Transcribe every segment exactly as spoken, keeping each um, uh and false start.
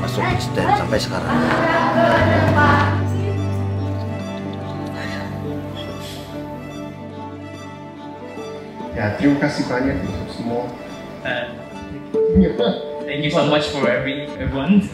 masuk extend sampai sekarang. Ya, terima kasih banyak untuk semua. Uh, thank you so much for every everyone.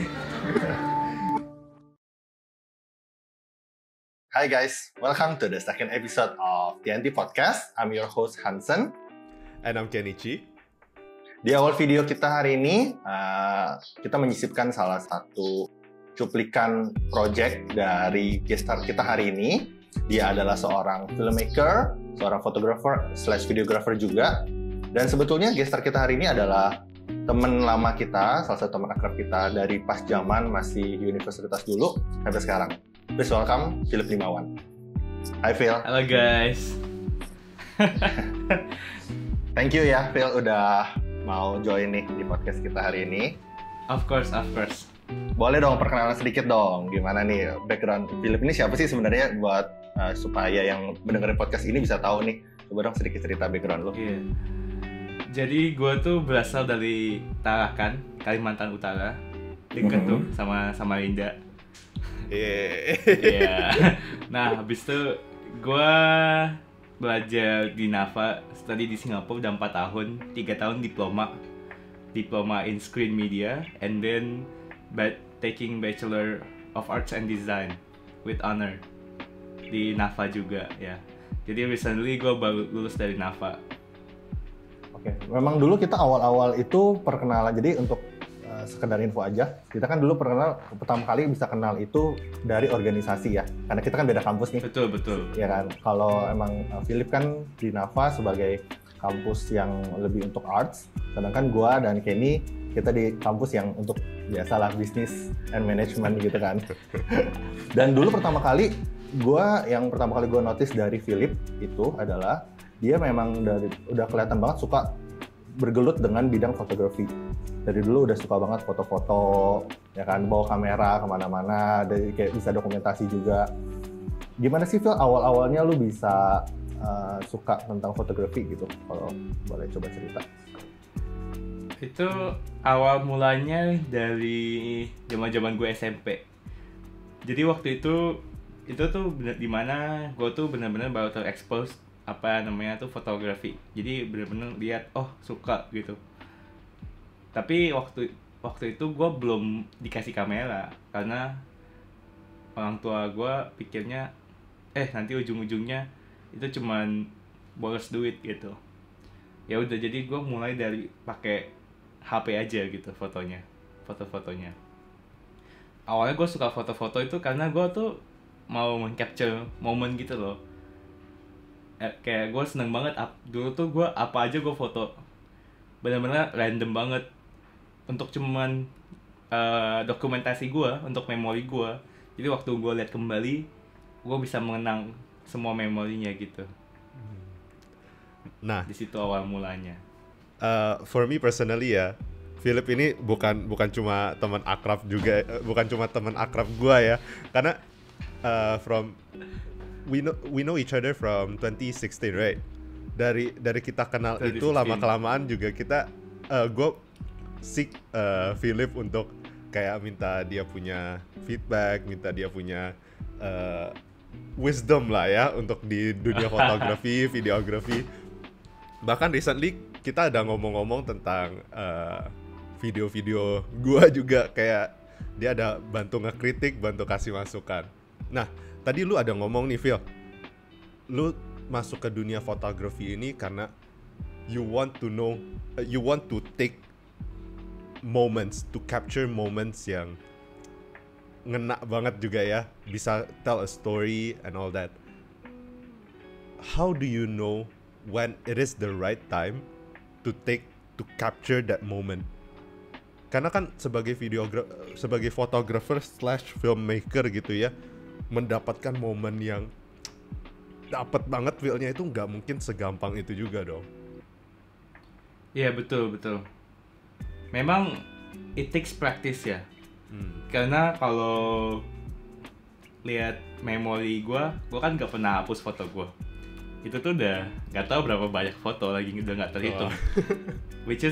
Hi guys, welcome to the second episode of T N T Podcast. I'm your host Hansen. And I'm Kenichi. Di awal video kita hari ini, uh, kita menyisipkan salah satu cuplikan project dari guest star kita hari ini. Dia adalah seorang filmmaker, seorang fotografer slash videographer juga. Dan sebetulnya guest star kita hari ini adalah teman lama kita, salah satu teman akrab kita dari pas zaman masih universitas dulu sampai sekarang. Please welcome Philip Limawan. Hi Phil. Halo guys. Thank you ya Phil udah mau join nih di podcast kita hari ini. Of course, of course. Boleh dong perkenalan sedikit dong. Gimana nih background Philip ini siapa sih sebenarnya buat uh, supaya yang mendengarin podcast ini bisa tahu nih. Coba dong sedikit cerita background lo. Yeah. Jadi gue tuh berasal dari Tarakan, Kalimantan Utara. Deket Mm-hmm. tuh sama sama Linda. Yeah. Iya. Nah, habis itu gue belajar di Nafa, study di Singapura udah empat tahun, tiga tahun diploma, diploma in screen media, and then but taking Bachelor of Arts and Design with honor di Nafa juga ya. Jadi recently gue baru lulus dari Nafa. Oke, memang dulu kita awal-awal itu perkenalan. Jadi untuk uh, sekedar info aja, kita kan dulu perkenal pertama kali bisa kenal itu dari organisasi ya. Karena kita kan beda kampus nih. Betul betul. Ya kan. Kalau emang uh, Philip kan di Nafa sebagai kampus yang lebih untuk arts, sedangkan gua dan Kenny kita di kampus yang untuk biasalah bisnis and management gitu kan. Dan dulu pertama kali gua yang pertama kali gua notice dari Philip itu adalah dia memang dari udah kelihatan banget suka bergelut dengan bidang fotografi. Dari dulu udah suka banget foto-foto, ya kan, bawa kamera kemana-mana, dari kayak bisa dokumentasi juga. Gimana sih Phil awal-awalnya lu bisa uh, suka tentang fotografi gitu? Kalau boleh coba cerita. Itu awal mulanya dari zaman-zaman gue S M P. Jadi waktu itu itu tuh bener, dimana gue tuh benar-benar baru terekspos apa namanya tuh fotografi. Jadi benar-benar lihat oh suka gitu. Tapi waktu waktu itu gue belum dikasih kamera karena orang tua gue pikirnya eh nanti ujung-ujungnya itu cuman boros duit gitu. Ya udah jadi gue mulai dari pakai H P aja gitu fotonya, foto-fotonya. Awalnya gue suka foto-foto itu karena gue tuh mau men-capture momen gitu loh. Eh, kayak gue seneng banget, ap, dulu tuh gue apa aja gue foto. Bener-bener random banget. Untuk cuman uh, dokumentasi gue, untuk memori gue. Jadi waktu gue lihat kembali, gue bisa mengenang semua memorinya gitu. Nah, di situ awal mulanya. Uh, for me personally ya, Philip ini bukan bukan cuma teman akrab juga, uh, bukan cuma teman akrab gua ya, karena uh, from we know we know each other from twenty sixteen, right? Dari dari kita kenal twenty sixteen. Itu lama kelamaan juga kita, uh, gua seek uh, Philip untuk kayak minta dia punya feedback, minta dia punya uh, wisdom lah ya untuk di dunia fotografi, videografi. Bahkan recently kita ada ngomong-ngomong tentang uh, video-video gua juga, kayak dia ada bantu ngekritik, bantu kasih masukan. Nah, tadi lu ada ngomong nih Phil, lu masuk ke dunia fotografi ini karena you want to know, uh, you want to take moments, to capture moments yang ngena banget juga ya, bisa tell a story and all that. How do you know when it is the right time to take, to capture that moment? Karena kan sebagai videografer, sebagai fotografer slash filmmaker gitu ya, mendapatkan momen yang dapat banget feel-nya itu nggak mungkin segampang itu juga dong. Iya betul betul. Memang it takes practice ya. Hmm. Karena kalau lihat memori gue, gue kan nggak pernah hapus foto gue. Itu tuh udah nggak tahu berapa banyak foto lagi, udah nggak terhitung. Oh. Which is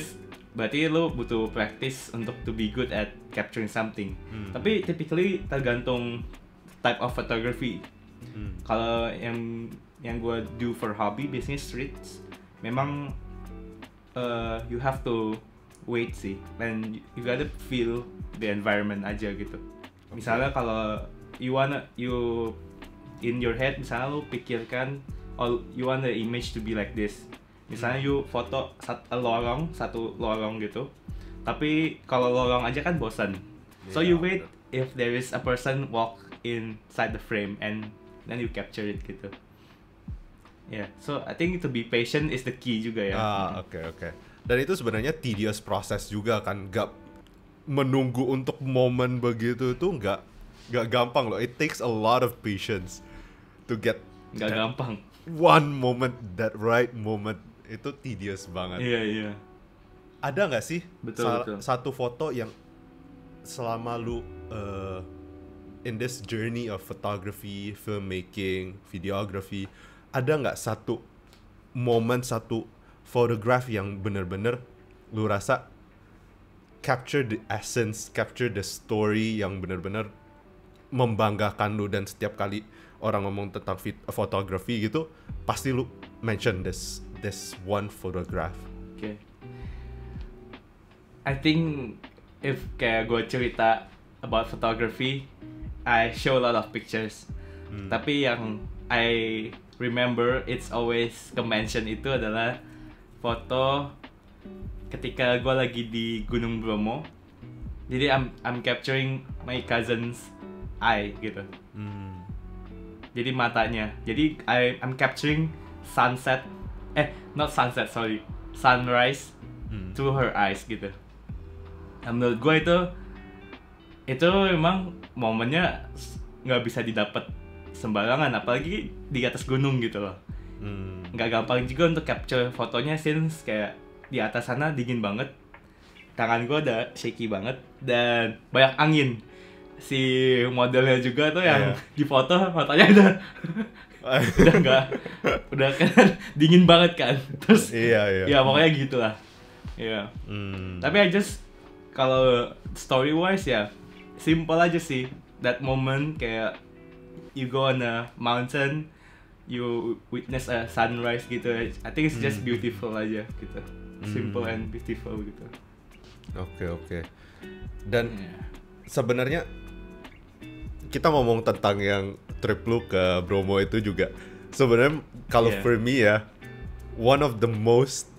berarti lu butuh practice untuk to be good at capturing something. Hmm. Tapi typically tergantung type of photography. Hmm. Kalau yang yang gue do for hobby, business streets, memang uh, you have to wait sih, and you gotta feel the environment aja gitu. Misalnya kalau you wanna you in your head, misalnya lu pikirkan, oh you want the image to be like this. Misalnya you foto sat, a lorong, satu lorong gitu. Tapi kalau lorong aja kan bosan. So Iya, you wait betul. if there is a person walk inside the frame and then you capture it gitu. Yeah, so I think to be patient is the key juga ya. Ah, oke oke. Dan itu sebenarnya tedious proses juga kan, gak menunggu untuk momen begitu itu nggak nggak gampang loh. It takes a lot of patience to get Nggak that gampang. one moment, that right moment. Itu tedious banget. Iya, iya. Ada nggak sih Betul, sa- betul. satu foto yang selama lu uh, in this journey of photography, filmmaking, videography, ada nggak satu momen, satu photograph yang bener-bener lu rasa capture the essence, capture the story yang bener-bener membanggakan lu, dan setiap kali orang ngomong tentang fit- fotografi gitu pasti lu mention this this one photograph. Oke. I think if kayak gue cerita about photography, I show a lot of pictures. Hmm. Tapi yang I remember it's always ke-mention itu adalah foto ketika gue lagi di Gunung Bromo. Jadi I'm I'm capturing my cousin's eye gitu. Hmm. Jadi matanya. Jadi I I'm capturing sunset. Eh, not sunset, sorry. Sunrise Hmm. through her eyes gitu. Nah, menurut gue itu itu memang momennya s- nggak bisa didapat sembarangan, apalagi di atas gunung gitu loh. Hmm. Nggak gampang juga untuk capture fotonya, since kayak di atas sana dingin banget, tangan gue udah shaky banget dan banyak angin. Si modelnya juga tuh yang Iya. di foto matanya udah udah nggak udah kan dingin banget kan. Terus Iya iya. ya pokoknya gitulah. Iya. Hmm. Tapi I just kalau story wise ya simple aja sih. That moment kayak you go on a mountain, you witness a sunrise gitu. I think it's just Hmm. beautiful aja gitu. Simple Hmm. and beautiful gitu. Oke oke. Dan Iya. sebenarnya kita ngomong tentang yang trip lu ke Bromo itu juga. Sebenarnya kalau Yeah. for me ya, one of the most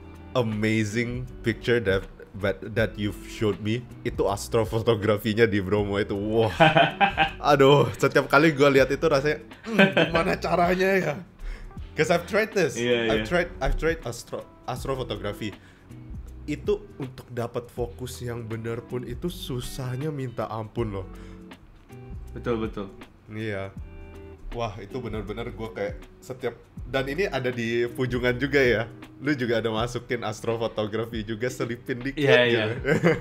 amazing picture that that, that you've showed me itu astrofotografinya di Bromo itu. Wah. Aduh, setiap kali gue lihat itu rasanya "Hmm, gimana caranya ya? Cause I've tried this. Iya, I've iya. tried I've tried astro astrofotografi. Itu untuk dapat fokus yang benar pun itu susahnya minta ampun loh. Betul betul. Iya. Wah, itu benar-benar gue kayak setiap, dan ini ada di Pujungan juga ya. Lu juga ada masukin astrofotografi juga, selipin dikit Iya, gitu. iya.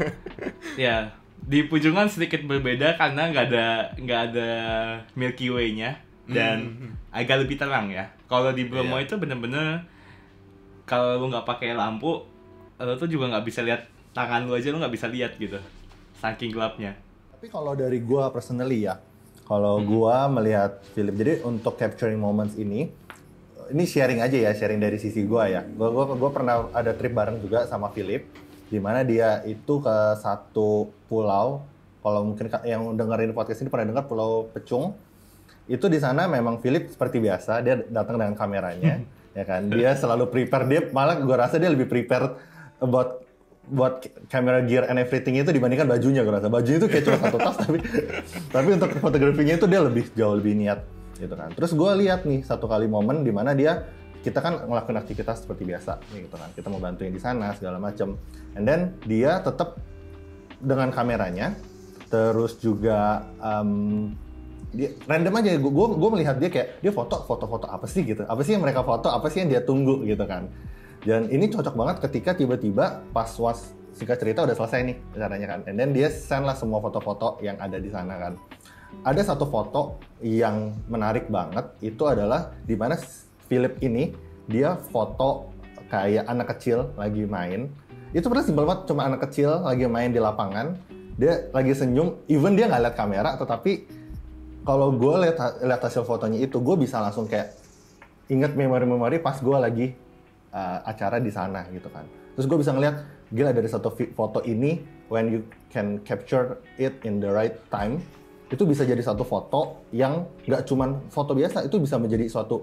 Ya, di Pujungan sedikit berbeda karena nggak ada nggak ada Milky Way-nya dan Hmm. agak lebih terang ya. Kalau di Bromo Iya. itu bener-bener kalau lu nggak pakai lampu, lu tuh juga nggak bisa lihat tangan lu aja, lu nggak bisa lihat gitu, saking gelapnya. Tapi kalau dari gua personally ya, kalau gua melihat Philip, jadi untuk capturing moments ini, ini sharing aja ya, sharing dari sisi gua ya. Gua gua gua pernah ada trip bareng juga sama Philip, di mana dia itu ke satu pulau. Kalau mungkin ka- yang dengerin podcast ini pernah dengar Pulau Pecung. Itu di sana memang Philip seperti biasa, dia datang dengan kameranya, ya kan. Dia selalu prepare, dia malah gua rasa dia lebih prepare about buat camera gear and everything itu dibandingkan bajunya. Gue rasa bajunya itu kayak cuma satu tas, tapi tapi untuk fotografinya itu dia lebih jauh lebih niat gitu kan. Terus gue lihat nih satu kali momen di mana dia, kita kan ngelakuin aktivitas seperti biasa gitu kan, kita mau bantuin di sana segala macam, and then dia tetap dengan kameranya, terus juga um, dia random aja. Gue gue melihat dia kayak dia foto foto-foto apa sih gitu, apa sih yang mereka foto, apa sih yang dia tunggu gitu kan. Dan ini cocok banget ketika tiba-tiba pas was singkat cerita udah selesai nih caranya kan, and then dia send lah semua foto-foto yang ada di sana kan. Ada satu foto yang menarik banget, itu adalah di mana Philip ini dia foto kayak anak kecil lagi main, Itu pernah simpel banget, cuma anak kecil lagi main di lapangan, dia lagi senyum, even dia nggak lihat kamera, tetapi kalau gue lihat lihat hasil fotonya itu, gue bisa langsung kayak inget memori-memori pas gue lagi uh, acara di sana gitu kan. Terus gue bisa ngeliat, gila dari satu foto ini, when you can capture it in the right time, itu bisa jadi satu foto yang nggak cuman foto biasa, itu bisa menjadi suatu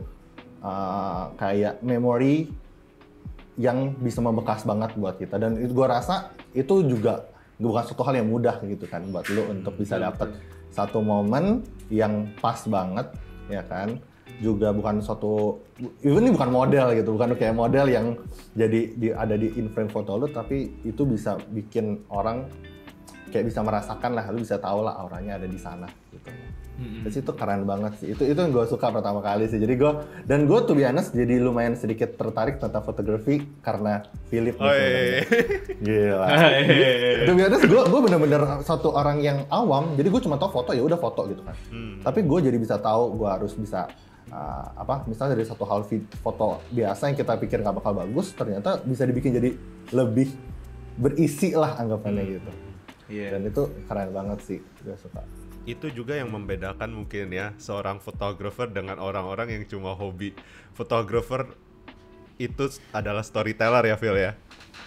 uh, kayak memori yang bisa membekas banget buat kita. Dan itu gue rasa itu juga bukan suatu hal yang mudah gitu kan buat lo untuk bisa dapet satu momen yang pas banget, ya kan. Juga bukan suatu, even ini bukan model gitu, bukan kayak model yang jadi di, ada di in frame foto lo, tapi itu bisa bikin orang kayak bisa merasakan lah, lu bisa tahu lah auranya ada di sana gitu. Mm-hmm. Terus itu keren banget sih, itu itu yang gue suka pertama kali sih. Jadi gue, dan gue tuh biasa jadi lumayan sedikit tertarik tentang fotografi karena Philip gitu. Oh, iya. Gila. Tuh biasa gue gue bener-bener satu orang yang awam, jadi gue cuma tahu foto ya udah foto gitu kan. Hmm. Tapi gue jadi bisa tahu, gue harus bisa uh, apa? Misalnya dari satu hal foto biasa yang kita pikir nggak bakal bagus, ternyata bisa dibikin jadi lebih berisi lah anggapannya hmm. gitu. Yeah. Dan itu keren banget sih, gue suka. Itu juga yang membedakan mungkin ya seorang fotografer dengan orang-orang yang cuma hobi. Fotografer itu adalah storyteller ya, Phil ya?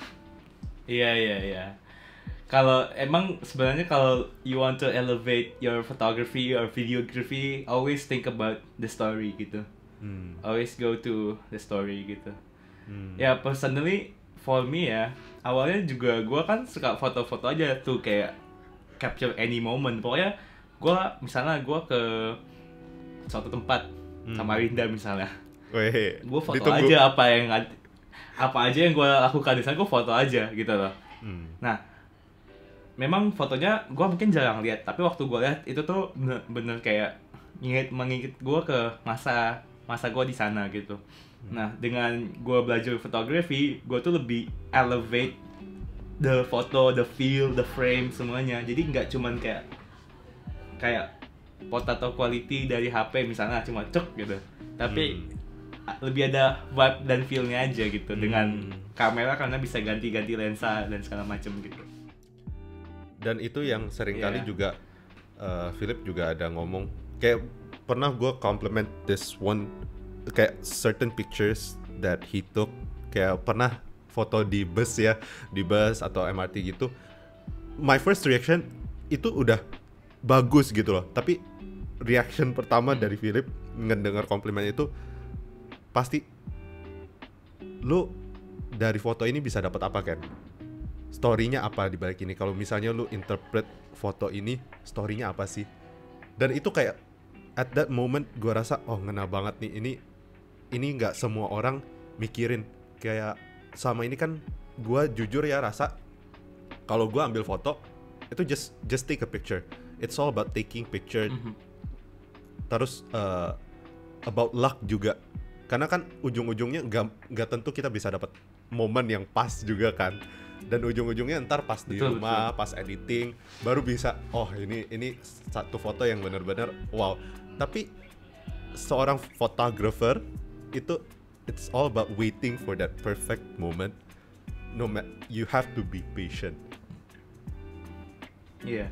Iya, iya, iya. Kalau emang sebenarnya kalau you want to elevate your photography or videography, always think about the story gitu. Hmm. Always go to the story gitu. Hmm. Ya, personally for me ya, awalnya juga gue kan suka foto-foto aja tuh, kayak capture any moment. Pokoknya gue misalnya gue ke suatu tempat hmm. sama Rinda misalnya, gue foto ditunggu. aja apa yang apa aja yang gue lakukan di sana, gue foto aja gitu loh. Hmm. Nah, memang fotonya gue mungkin jarang lihat, tapi waktu gue lihat itu tuh bener-bener kayak inget mengingat gue ke masa masa gue di sana gitu. Nah, dengan gue belajar fotografi, gue tuh lebih elevate the photo, the feel, the frame, semuanya. Jadi nggak cuman kayak kayak foto atau quality dari H P misalnya cuma cek gitu. Tapi hmm. lebih ada vibe dan feel-nya aja gitu hmm. dengan kamera, karena bisa ganti-ganti lensa dan segala macam gitu. Dan itu yang seringkali yeah. juga uh, Philip juga ada ngomong, kayak pernah gue compliment this one, kayak certain pictures that he took, kayak pernah foto di bus ya, di bus atau M R T gitu. My first reaction itu udah bagus gitu loh, tapi reaction pertama dari Philip ngedengar komplimen itu pasti, lu dari foto ini bisa dapat apa kan? Story-nya apa di balik ini? Kalau misalnya lu interpret foto ini, story-nya apa sih? Dan itu kayak at that moment gue rasa, oh ngena banget nih, ini ini nggak semua orang mikirin. Kayak sama ini kan gue jujur ya rasa kalau gue ambil foto itu just just take a picture, it's all about taking picture. Mm-hmm. Terus uh, about luck juga, karena kan ujung-ujungnya nggak nggak tentu kita bisa dapat momen yang pas juga kan, dan ujung-ujungnya ntar pas di betul, rumah betul. Pas editing baru bisa, oh ini ini satu foto yang benar-benar wow. Tapi seorang photographer itu it's all about waiting for that perfect moment. No matter, you have to be patient. Iya. Yeah.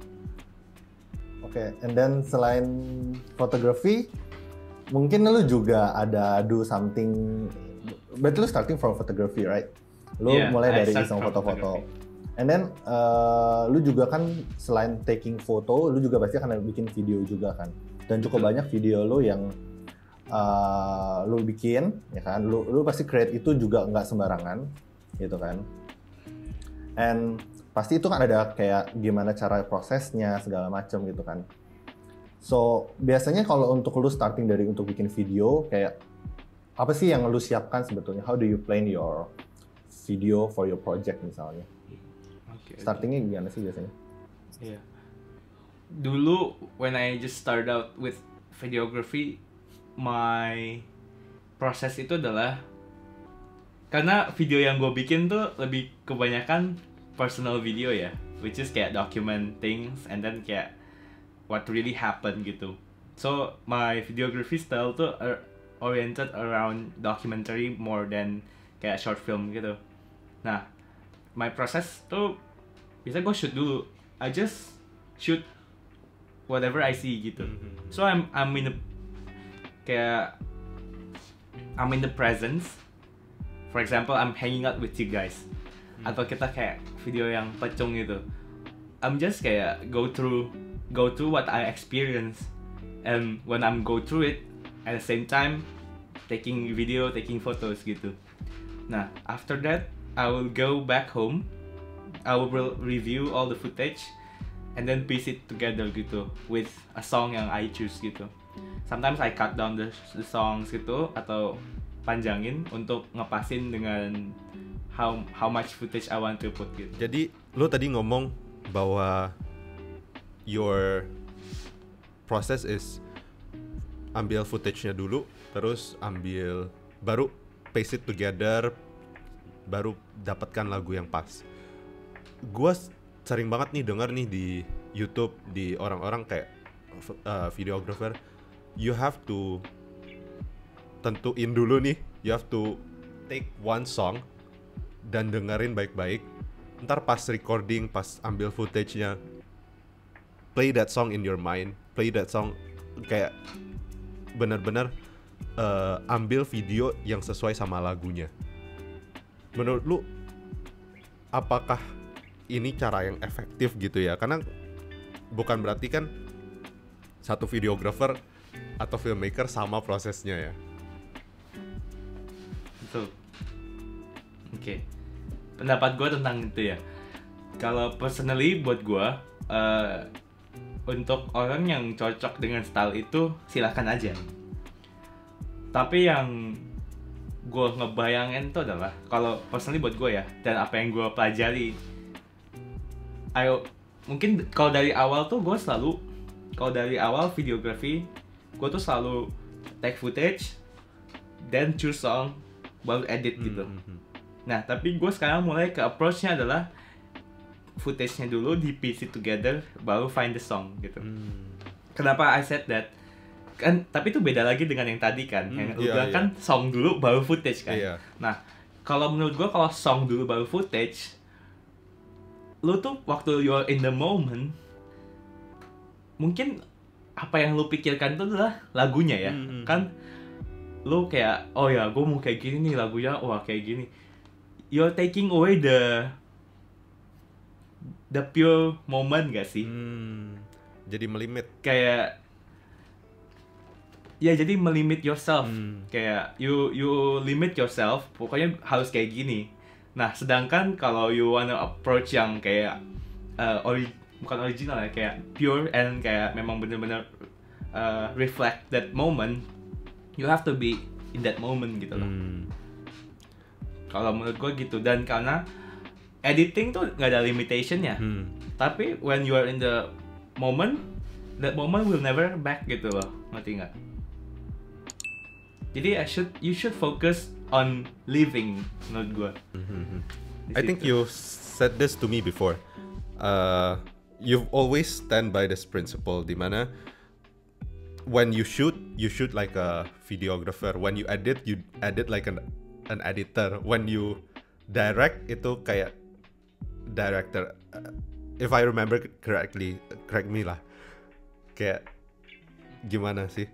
Oke, okay, and then selain fotografi, mungkin lu juga ada do something. Berarti lu starting from photography, right? Lu yeah, mulai dari iseng foto-foto. And then uh, lu juga kan selain taking photo, lu juga pasti akan bikin video juga kan. Dan cukup hmm. banyak video lu yang uh, lu bikin, ya kan? Lu lu pasti create itu juga nggak sembarangan, gitu kan? And pasti itu kan ada kayak gimana cara prosesnya segala macam gitu kan. So biasanya kalau untuk lu starting dari untuk bikin video, kayak apa sih yang lu siapkan sebetulnya? How do you plan your video for your project misalnya? Okay, startingnya okay. gimana sih biasanya? Iya. Yeah. Dulu when I just start out with videography, my proses itu adalah, karena video yang gue bikin tuh lebih kebanyakan personal video ya, which is kayak document things and then kayak what really happened gitu. So my videography style tuh are oriented around documentary more than kayak short film gitu. Nah, my process tuh biasa gue shoot dulu. I just shoot whatever I see gitu. So I'm I'm in the kayak I'm in the presence. For example, I'm hanging out with you guys. Atau kita kayak video yang pecung gitu. I'm just kayak go through go through what I experience, and when I'm go through it at the same time taking video, taking photos gitu. Nah, after that I will go back home. I will review all the footage and then piece it together gitu with a song yang I choose gitu. Sometimes I cut down the, the songs gitu atau panjangin untuk ngepasin dengan how how much footage I want to put gitu. Jadi lo tadi ngomong bahwa your process is ambil footage-nya dulu, terus ambil baru paste it together, baru dapatkan lagu yang pas. Gua sering banget nih denger nih di YouTube di orang-orang kayak uh, videographer, you have to tentuin dulu nih, you have to take one song dan dengerin baik-baik. Ntar pas recording, pas ambil footage-nya, play that song in your mind, play that song kayak benar-benar uh, ambil video yang sesuai sama lagunya. Menurut lu, apakah ini cara yang efektif gitu ya? Karena bukan berarti kan satu videographer atau filmmaker sama prosesnya ya. Betul. Oke. Okay. Pendapat gue tentang itu ya. Kalau personally buat gue, uh, untuk orang yang cocok dengan style itu silahkan aja. Tapi yang gue ngebayangin itu adalah, kalau personally buat gue ya, dan apa yang gue pelajari, ayo mungkin kalau dari awal tuh gue selalu, kalau dari awal videografi, gue tuh selalu take footage, then choose song, baru edit gitu. Mm-hmm. Nah, tapi gue sekarang mulai ke approach-nya adalah footage-nya dulu, di piece it together, baru find the song gitu. Mm. Kenapa I said that? Kan, tapi itu beda lagi dengan yang tadi kan, mm, yang lu iya, bilang iya. kan song dulu baru footage kan. Iya. Nah, kalau menurut gue kalau song dulu baru footage, lu tuh waktu you're in the moment, mungkin apa yang lu pikirkan itu adalah lagunya ya. Mm-hmm. Kan lu kayak, oh ya gue mau kayak gini nih lagunya, wah kayak gini. You're taking away the the pure moment gak sih? Hmm, jadi melimit. Kayak ya jadi melimit yourself. Hmm. Kayak you you limit yourself, pokoknya harus kayak gini. Nah, sedangkan kalau you wanna approach yang kayak uh, ori- bukan original ya, kayak pure and kayak memang bener-bener uh, reflect that moment, you have to be in that moment gitu loh. Hmm. Kalau menurut gue gitu, dan karena editing tuh nggak ada limitation-nya. Hmm. Tapi when you are in the moment, that moment will never back gitu loh, ngerti nggak? Jadi I should you should focus on living, menurut gue. Mm-hmm. I think you said this to me before. Uh, you've always stand by this principle, di mana when you shoot, you shoot like a videographer. When you edit, you edit like an an editor. When you direct, itu kayak director. Uh, if I remember correctly, correct me lah. Kayak gimana sih?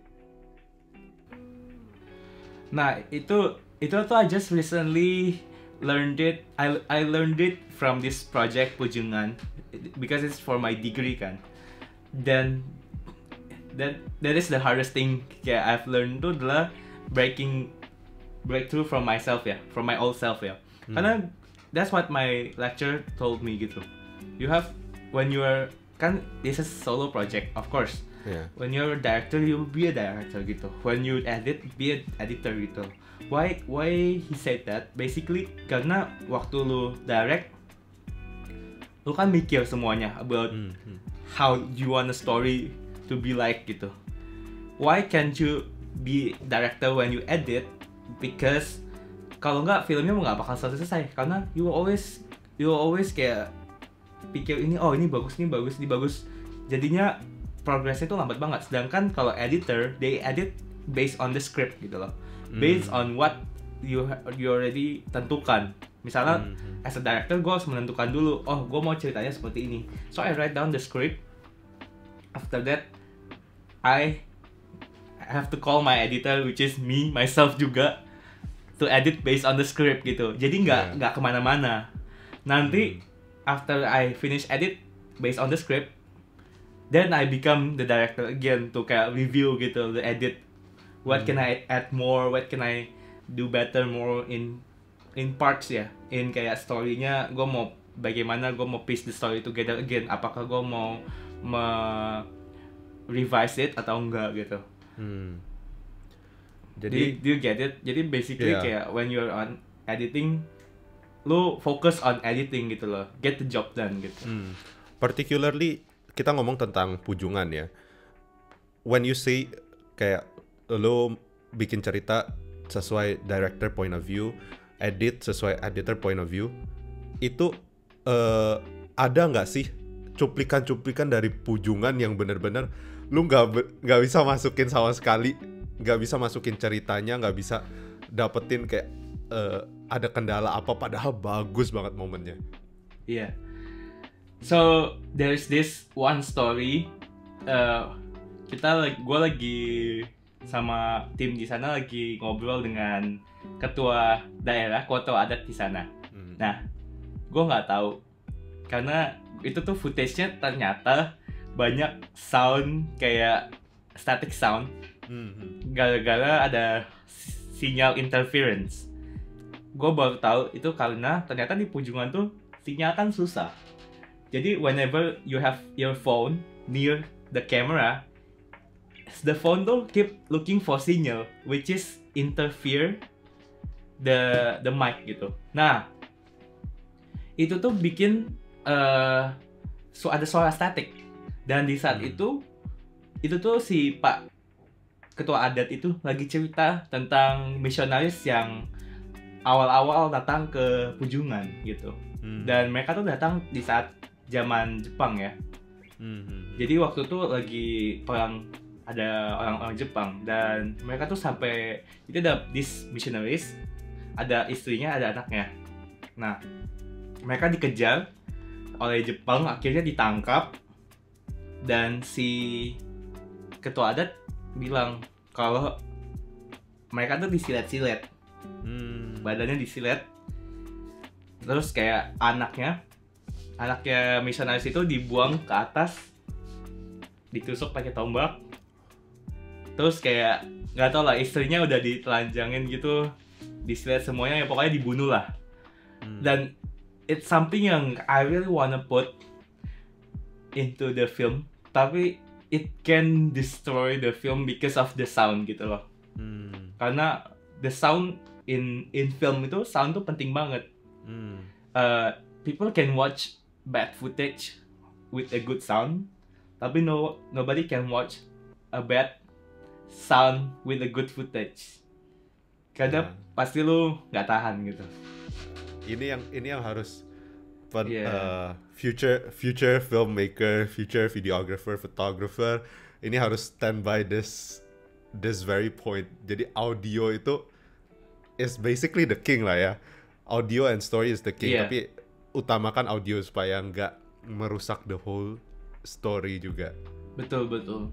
Nah, itu itu tuh I just recently learned it. I I learned it from this project Pujungan because it's for my degree kan. Then that that is the hardest thing kayak I've learned tuh adalah breaking breakthrough from myself ya, from my old self ya. Hmm. Karena that's what my lecturer told me gitu. You have when you are kan this is solo project of course. Yeah. When you're a director, you'll be a director gitu. When you edit, be an editor gitu. Why why he said that? Basically karena waktu lu direct, lu kan mikir semuanya about mm-hmm. how you want a story to be like gitu. Why can't you be director when you edit? Because kalau nggak filmnya nggak bakal selesai karena you always you always kayak pikir ini oh ini bagus ini bagus ini bagus, jadinya progresnya itu lambat banget. Sedangkan kalau editor, they edit based on the script gitu loh, based hmm. on what you you already tentukan. Misalnya Mhm. as a director gue harus menentukan dulu, oh gue mau ceritanya seperti ini, so I write down the script. After that I have to call my editor, which is me myself juga, to edit based on the script gitu. Jadi nggak Yeah. nggak kemana-mana. Nanti after I finish edit based on the script, then I become the director again to kayak review gitu the edit. What can I add more? What can I do better more in in parts ya? In kayak story-nya, gue mau bagaimana gue mau piece the story together again. Apakah gue mau me- revise it atau enggak gitu. Hmm. Jadi, Jadi do you get it? Jadi basically Yeah. kayak when you're on editing, lu fokus on editing gitu loh, get the job done gitu. Hmm. Particularly kita ngomong tentang Pujungan ya. When you say kayak lo bikin cerita sesuai director point of view, edit sesuai editor point of view, itu eh, ada nggak sih cuplikan-cuplikan dari Pujungan yang bener-bener lu nggak be- nggak bisa masukin sama sekali, nggak bisa masukin ceritanya, nggak bisa dapetin kayak eh, ada kendala apa, padahal bagus banget momennya. Iya. Yeah. So there's this one story. Uh, kita lagi, gue lagi sama tim di sana lagi ngobrol dengan ketua daerah, ketua adat di sana. Hmm. Nah, gue nggak tahu karena itu tuh footage-nya ternyata banyak sound kayak static sound Hmm. gara-gara ada sinyal interference. Gue baru tahu itu karena ternyata di Pujungan tuh sinyal kan susah. Jadi whenever you have your phone near the camera, the phone tuh keep looking for signal, which is interfere the the mic gitu. Nah, itu tuh bikin uh, so ada suara static. Dan di saat Hmm. itu, itu tuh si Pak Ketua Adat itu lagi cerita tentang misionaris yang awal-awal datang ke Pujungan gitu. Hmm. Dan mereka tuh datang di saat zaman Jepang ya. Hmm. Jadi waktu itu lagi perang, ada orang-orang Jepang dan mereka tuh sampai itu ada this missionaries, ada istrinya, ada anaknya. Nah, mereka dikejar oleh Jepang, akhirnya ditangkap dan si ketua adat bilang kalau mereka tuh disilet-silet, Hmm. badannya disilet, terus kayak anaknya anaknya misionaris itu dibuang ke atas, ditusuk pakai tombak, terus kayak nggak tau lah, istrinya udah ditelanjangin gitu, disilet semuanya, ya pokoknya dibunuh lah. Hmm. Dan it's something yang I really wanna put into the film, tapi it can destroy the film because of the sound gitu loh. Hmm. Karena the sound in in film itu sound tuh penting banget. Hmm. Uh, people can watch bad footage with a good sound, tapi no nobody can watch a bad sound with a good footage. Karena Ya. pasti lu nggak tahan gitu. Ini yang ini yang harus pen- Yeah. uh, future future filmmaker, future videographer, photographer ini harus stand by this this very point. Jadi audio itu is basically the king lah ya. Audio and story is the king, Yeah. tapi utamakan audio supaya nggak merusak the whole story juga. Betul betul.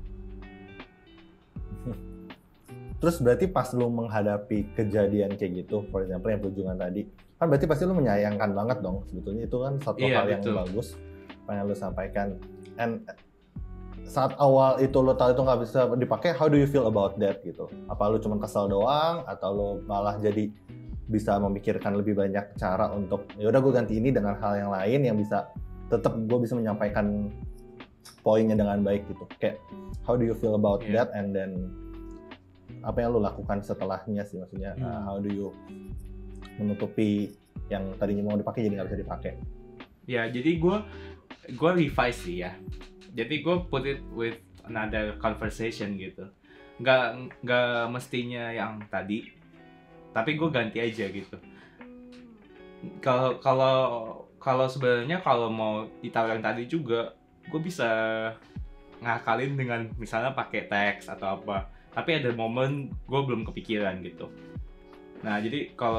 Terus berarti pas lu menghadapi kejadian kayak gitu, for example yang Pujungan tadi, kan berarti pasti lu menyayangkan banget dong sebetulnya, itu kan satu Iya, hal yang betul. bagus pengen lu sampaikan. And saat awal itu lu tahu itu nggak bisa dipakai, how do you feel about that gitu? Apa lu cuma kesal doang atau lu malah jadi bisa memikirkan lebih banyak cara untuk ya udah gue ganti ini dengan hal yang lain yang bisa tetap gue bisa menyampaikan poinnya dengan baik gitu. Kayak how do you feel about Iya. that, and then apa yang lu lakukan setelahnya sih, maksudnya Hmm. uh, how do you menutupi yang tadinya mau dipakai jadi nggak bisa dipakai. Ya, jadi gue gue revise sih ya. Jadi gue put it with another conversation gitu. Nggak nggak mestinya yang tadi, tapi gue ganti aja gitu. Kalau kalau kalau sebenarnya kalau mau ditaruh yang tadi juga, gue bisa ngakalin dengan misalnya pakai teks atau apa. Tapi ada momen gue belum kepikiran gitu. Nah, jadi kalau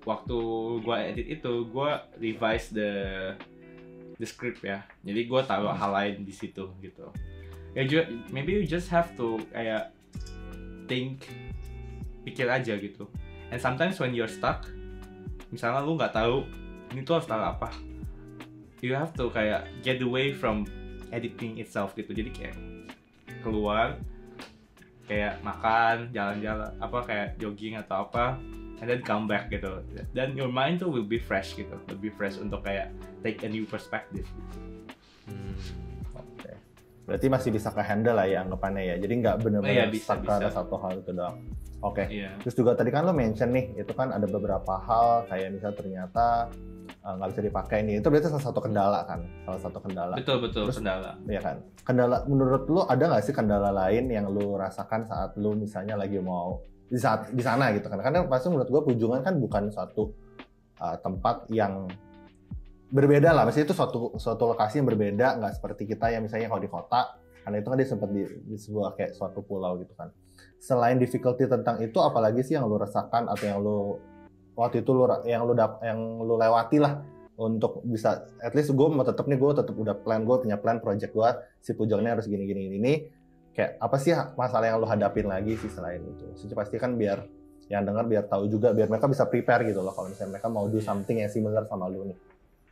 waktu gue edit itu gue revise the the script ya, jadi gue taruh hal lain di situ gitu ya. Ju- maybe you just have to kayak think, pikir aja gitu. And sometimes when you're stuck, misalnya lu nggak tahu ini tuh harus taruh apa, you have to kayak get away from editing itself gitu. Jadi kayak keluar, kayak makan, jalan-jalan, apa kayak jogging atau apa, and then come back gitu. Dan your mind tuh will be fresh gitu, lebih fresh untuk kayak take a new perspective gitu. Hmm. Oke. Berarti masih bisa ke handle lah ya anggapannya ya. Jadi nggak benar-benar Iya, bisa, stuck pada bisa. satu hal itu doang. Oke. Iya. Terus juga tadi kan lo mention nih, itu kan ada beberapa hal kayak misalnya ternyata uh, nggak bisa dipakai nih. Itu berarti salah satu kendala kan? Salah satu kendala. Betul betul Terus- kendala. Iya kan? Kendala menurut lo ada nggak sih kendala lain yang lo rasakan saat lo misalnya lagi mau di saat di sana gitu kan? Karena pasti menurut gue Pujungan kan bukan suatu uh, tempat yang berbeda lah, maksudnya itu suatu suatu lokasi yang berbeda, nggak seperti kita yang misalnya kalau di kota, karena itu kan dia sempat di, di sebuah kayak suatu pulau gitu kan. Selain difficulty tentang itu, apalagi sih yang lo rasakan atau yang lo waktu itu lo yang lo dap, yang lo lewati lah untuk bisa, at least gue mau tetap nih, gue tetap udah plan, gue punya plan project gue si Pujangnya harus gini gini ini, kayak apa sih masalah yang lo hadapin lagi sih selain itu? Jadi pasti kan biar yang dengar biar tahu juga, biar mereka bisa prepare gitu loh kalau misalnya mereka mau do something yang similar sama lo nih.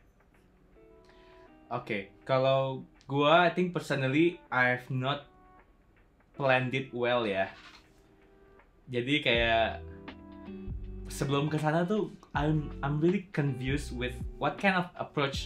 Oke, okay. Kalau gua, I think personally I've not planned it well ya. Jadi kayak sebelum ke sana tuh I'm I'm really confused with what kind of approach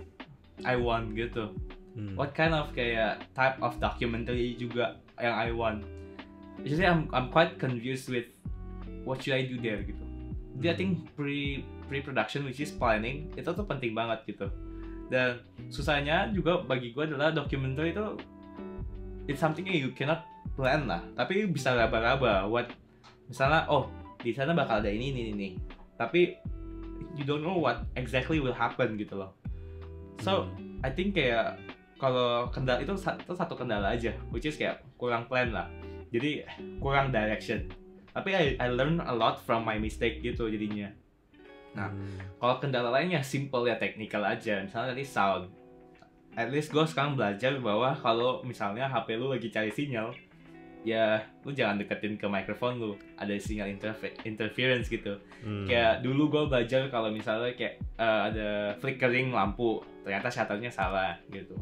I want gitu. Hmm. What kind of kayak type of documentary juga yang I want. Jadi I'm I'm quite confused with what should I do there gitu. Jadi I think pre pre-production which is planning itu tuh penting banget gitu. Dan susahnya juga bagi gue adalah dokumenter itu it's something that you cannot plan lah, tapi bisa raba-raba what misalnya oh di sana bakal ada ini ini ini, tapi you don't know what exactly will happen gitu loh. So I think kayak kalau kendala itu satu, satu kendala aja, which is kayak kurang plan lah, jadi kurang direction. Tapi I, I learn a lot from my mistake gitu jadinya. Nah, kalau kendala lainnya simple ya, teknikal aja. Misalnya tadi sound. At least gue sekarang belajar bahwa kalau misalnya H P lu lagi cari sinyal, ya lu jangan deketin ke mikrofon lu. Ada sinyal interfe- interference gitu. Hmm. Kayak dulu gue belajar kalau misalnya kayak uh, ada flickering lampu, ternyata shutternya salah gitu.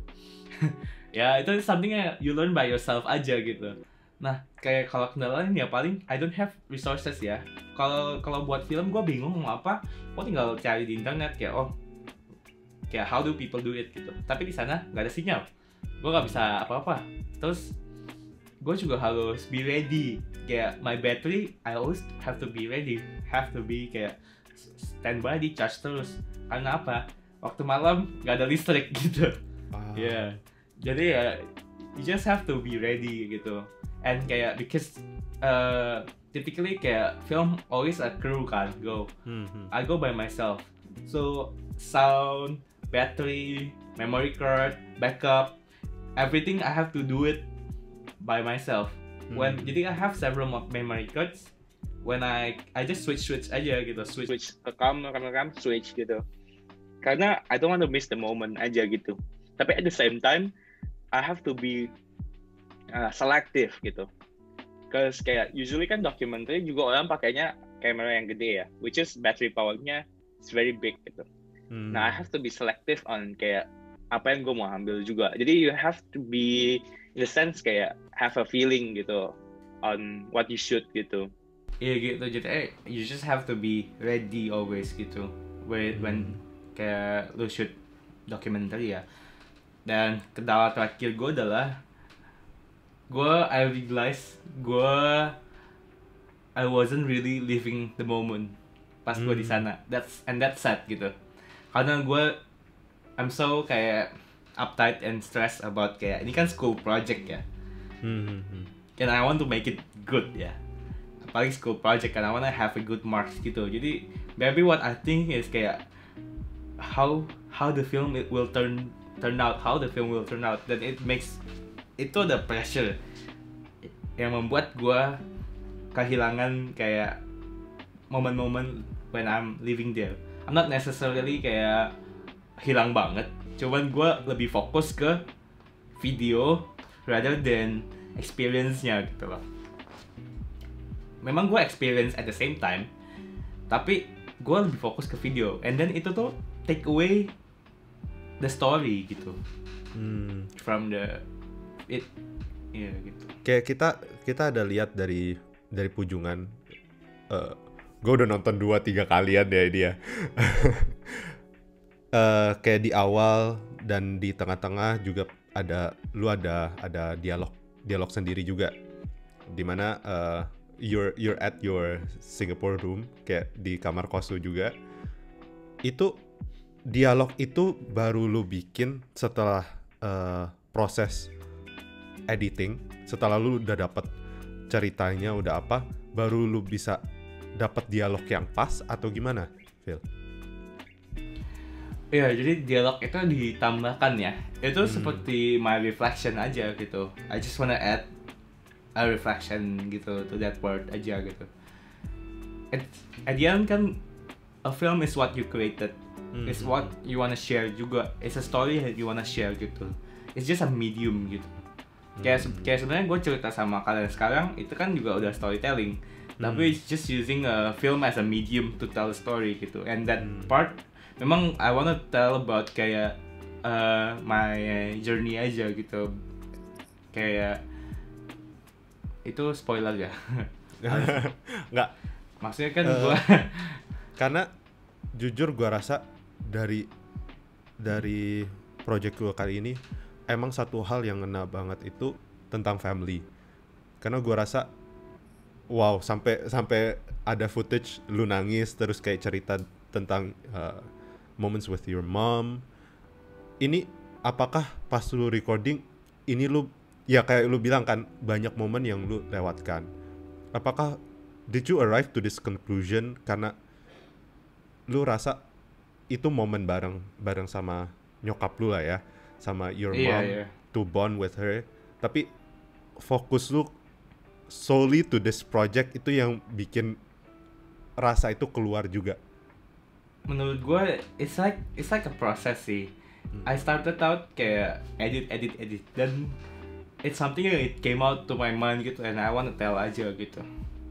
Ya itu something yang you learn by yourself aja gitu. Nah, kayak kalau kendala lain ya paling I don't have resources ya. Kalau kalau buat film gue bingung mau apa, gue tinggal cari di internet kayak oh, kayak how do people do it gitu. Tapi di sana nggak ada sinyal, gue nggak bisa apa-apa. Terus gue juga harus be ready. Kayak my battery, I always have to be ready, have to be kayak standby di charge terus. Karena apa? Waktu malam nggak ada listrik gitu. Ah. Ya, yeah. Jadi ya you just have to be ready gitu. And kayak because uh, typically kayak film always a crew kan go. Hmm. I go by myself. So sound, battery, memory card, backup, everything I have to do it by myself. When Hmm. jadi I have several memory cards. When I I just switch switch aja gitu, switch switch rekam rekam rekam switch gitu. Karena I don't want to miss the moment aja gitu. Tapi at the same time I have to be Uh, selective gitu, cause kayak usually kan documentary juga orang pakainya kamera yang gede ya, which is battery powernya is very big gitu. Hmm. Nah I have to be selective on kayak apa yang gue mau ambil juga. Jadi you have to be in the sense kayak have a feeling gitu on what you shoot gitu. Iya gitu. Jadi eh, you just have to be ready always gitu. When when kayak lu shoot documentary ya. Dan kendala terakhir gue adalah gue I realize gue I wasn't really living the moment pas gue di sana. That's and that's sad gitu. Karena gue I'm so kayak uptight and stressed about kayak ini kan school project ya. Hmm. Hmm. And I want to make it good ya. Apalagi school project kan I wanna have a good marks gitu. Jadi maybe what I think is kayak how how the film it will turn turn out, how the film will turn out. Then it makes itu ada pressure yang membuat gue kehilangan kayak momen-momen when I'm living there. I'm not necessarily kayak hilang banget, cuman gue lebih fokus ke video rather than experience-nya gitu loh. Memang gue experience at the same time, tapi gue lebih fokus ke video, and then itu tuh take away the story gitu Hmm. from the it, ya yeah, gitu. Kayak kita kita ada lihat dari dari Pujungan. Uh, gue udah nonton dua tiga kalian ya dia. uh, kayak di awal dan di tengah-tengah juga ada lu ada ada dialog dialog sendiri juga, dimana uh, you're you're at your Singapore room, kayak di kamar kos lu juga. Itu dialog itu baru lu bikin setelah uh, proses editing, setelah lu udah dapet ceritanya udah apa, baru lu bisa dapat dialog yang pas atau gimana, Phil? Iya, jadi dialog itu ditambahkan ya. Itu Hmm. seperti my reflection aja gitu. I just wanna add a reflection gitu to that word aja gitu. At, at the end kan, a film is what you created. Hmm. It's what you wanna share juga. It's a story that you wanna share gitu. It's just a medium gitu. Kayak se- kayak sebenarnya gue cerita sama kalian sekarang itu kan juga udah storytelling. Tapi it's just using a film as a medium to tell a story gitu. And that Hmm. part memang I wanna tell about kayak uh, my journey aja gitu. Kayak itu spoiler ya. Nggak, Maksudnya kan Eh, gua karena jujur gua rasa dari dari project gua kali ini emang satu hal yang ngena banget itu tentang family. Karena gua rasa wow, sampai sampai ada footage lu nangis terus kayak cerita tentang uh, moments with your mom. Ini apakah pas lu recording ini lu ya kayak lu bilang kan banyak momen yang lu lewatkan. Apakah did you arrive to this conclusion karena lu rasa itu momen bareng bareng sama nyokap lu lah ya, sama your Iya, mom iya. to bond with her, tapi fokus lu solely to this project itu yang bikin rasa itu keluar juga. menurut gue it's like it's like a process sih. I started out kayak edit edit edit dan it's something that it came out to my mind gitu and I wanna tell aja gitu.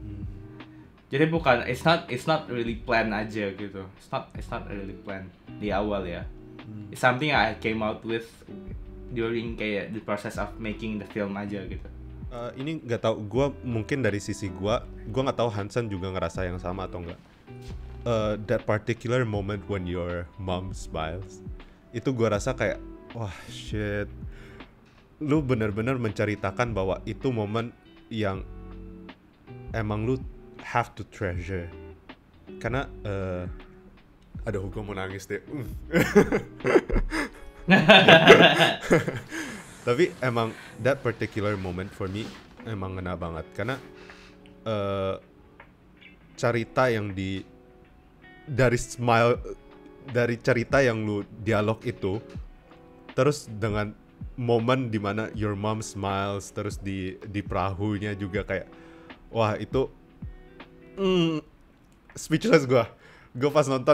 Jadi bukan it's not it's not really plan aja gitu. It's not it's not really plan di awal ya. It's something I came out with during kayak the process of making the film aja gitu. Uh, ini nggak tahu, gue mungkin dari sisi gue, gue nggak tahu Hansen juga ngerasa yang sama atau enggak. Uh, that particular moment when your mom smiles, itu gue rasa kayak, wah shit, lu bener-bener menceritakan bahwa itu momen yang emang lu have to treasure. Karena, uh, aduh gue mau nangis deh. Tapi emang that particular moment for me emang ngena banget karena uh, cerita yang di dari smile dari cerita yang lu dialog itu terus dengan momen dimana your mom smiles terus di di perahunya juga kayak wah itu mm, speechless gua gua pas nonton.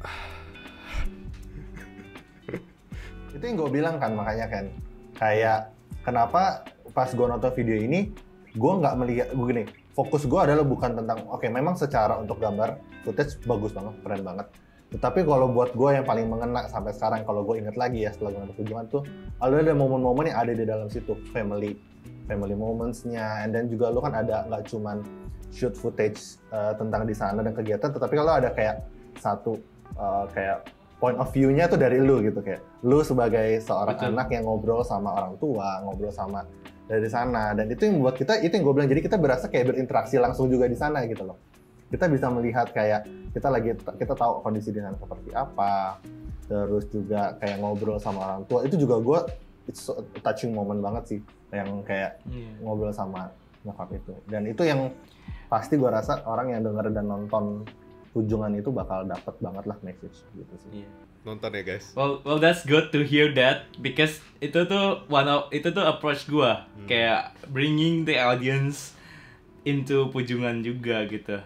Itu yang gue bilang kan, makanya kan kayak kenapa pas gue nonton video ini gue nggak melihat begini, fokus gue adalah bukan tentang oke okay, memang secara untuk gambar footage bagus banget, keren banget, tetapi kalau buat gue yang paling mengena sampai sekarang kalau gue inget lagi ya setelah gue nonton Pujungan tuh ada momen-momen yang ada di dalam situ, family family moments-nya, and then juga lu kan ada nggak cuman shoot footage uh, tentang di sana dan kegiatan, tetapi kalau ada kayak satu uh, kayak point of view-nya tuh dari lu gitu, kayak lu sebagai seorang Betul. anak yang ngobrol sama orang tua, ngobrol sama dari sana, dan itu yang membuat kita, itu yang gue bilang, jadi kita berasa kayak berinteraksi langsung juga di sana gitu loh. Kita bisa melihat kayak kita lagi, kita tahu kondisi di sana seperti apa, terus juga kayak ngobrol sama orang tua, itu juga gue, it's so a touching moment banget sih, yang kayak Iya. ngobrol sama nyokap itu, dan itu yang pasti gue rasa orang yang denger dan nonton Pujungan itu bakal dapet banget lah message gitu sih. Iya. Nonton ya guys. Well, well that's good to hear that because itu tuh one of itu tuh approach gua Hmm. kayak bringing the audience into Pujungan juga gitu.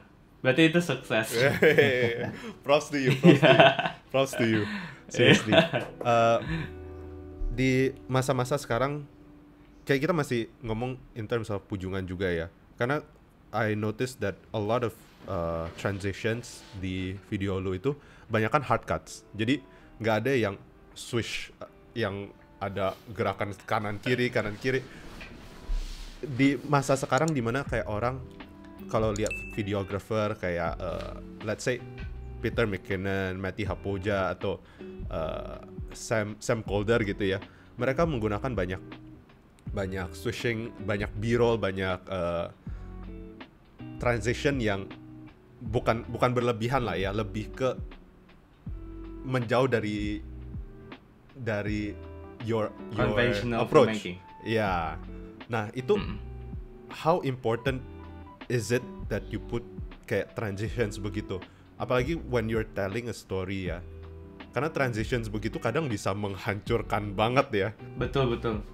Berarti itu sukses. Props to you, props to you, props to you. Seriously. Uh, di masa-masa sekarang, kayak kita masih ngomong in terms of pujungan juga ya. Karena I noticed that a lot of uh, transitions di video lu itu banyakan hard cuts. Jadi nggak ada yang swish, yang ada gerakan kanan kiri kanan kiri. Di masa sekarang dimana kayak orang kalau lihat videographer kayak uh, let's say Peter McKinnon, Matti Haapoja atau uh, Sam Sam Kolder gitu ya, mereka menggunakan banyak banyak swishing, banyak b-roll, banyak uh, transition yang bukan bukan berlebihan lah ya, lebih ke menjauh dari dari your your Conventional approach. filmmaking. Ya, nah itu Mm. how important is it that you put kayak transitions begitu, apalagi when you're telling a story ya, karena transitions begitu kadang bisa menghancurkan banget ya. Betul betul.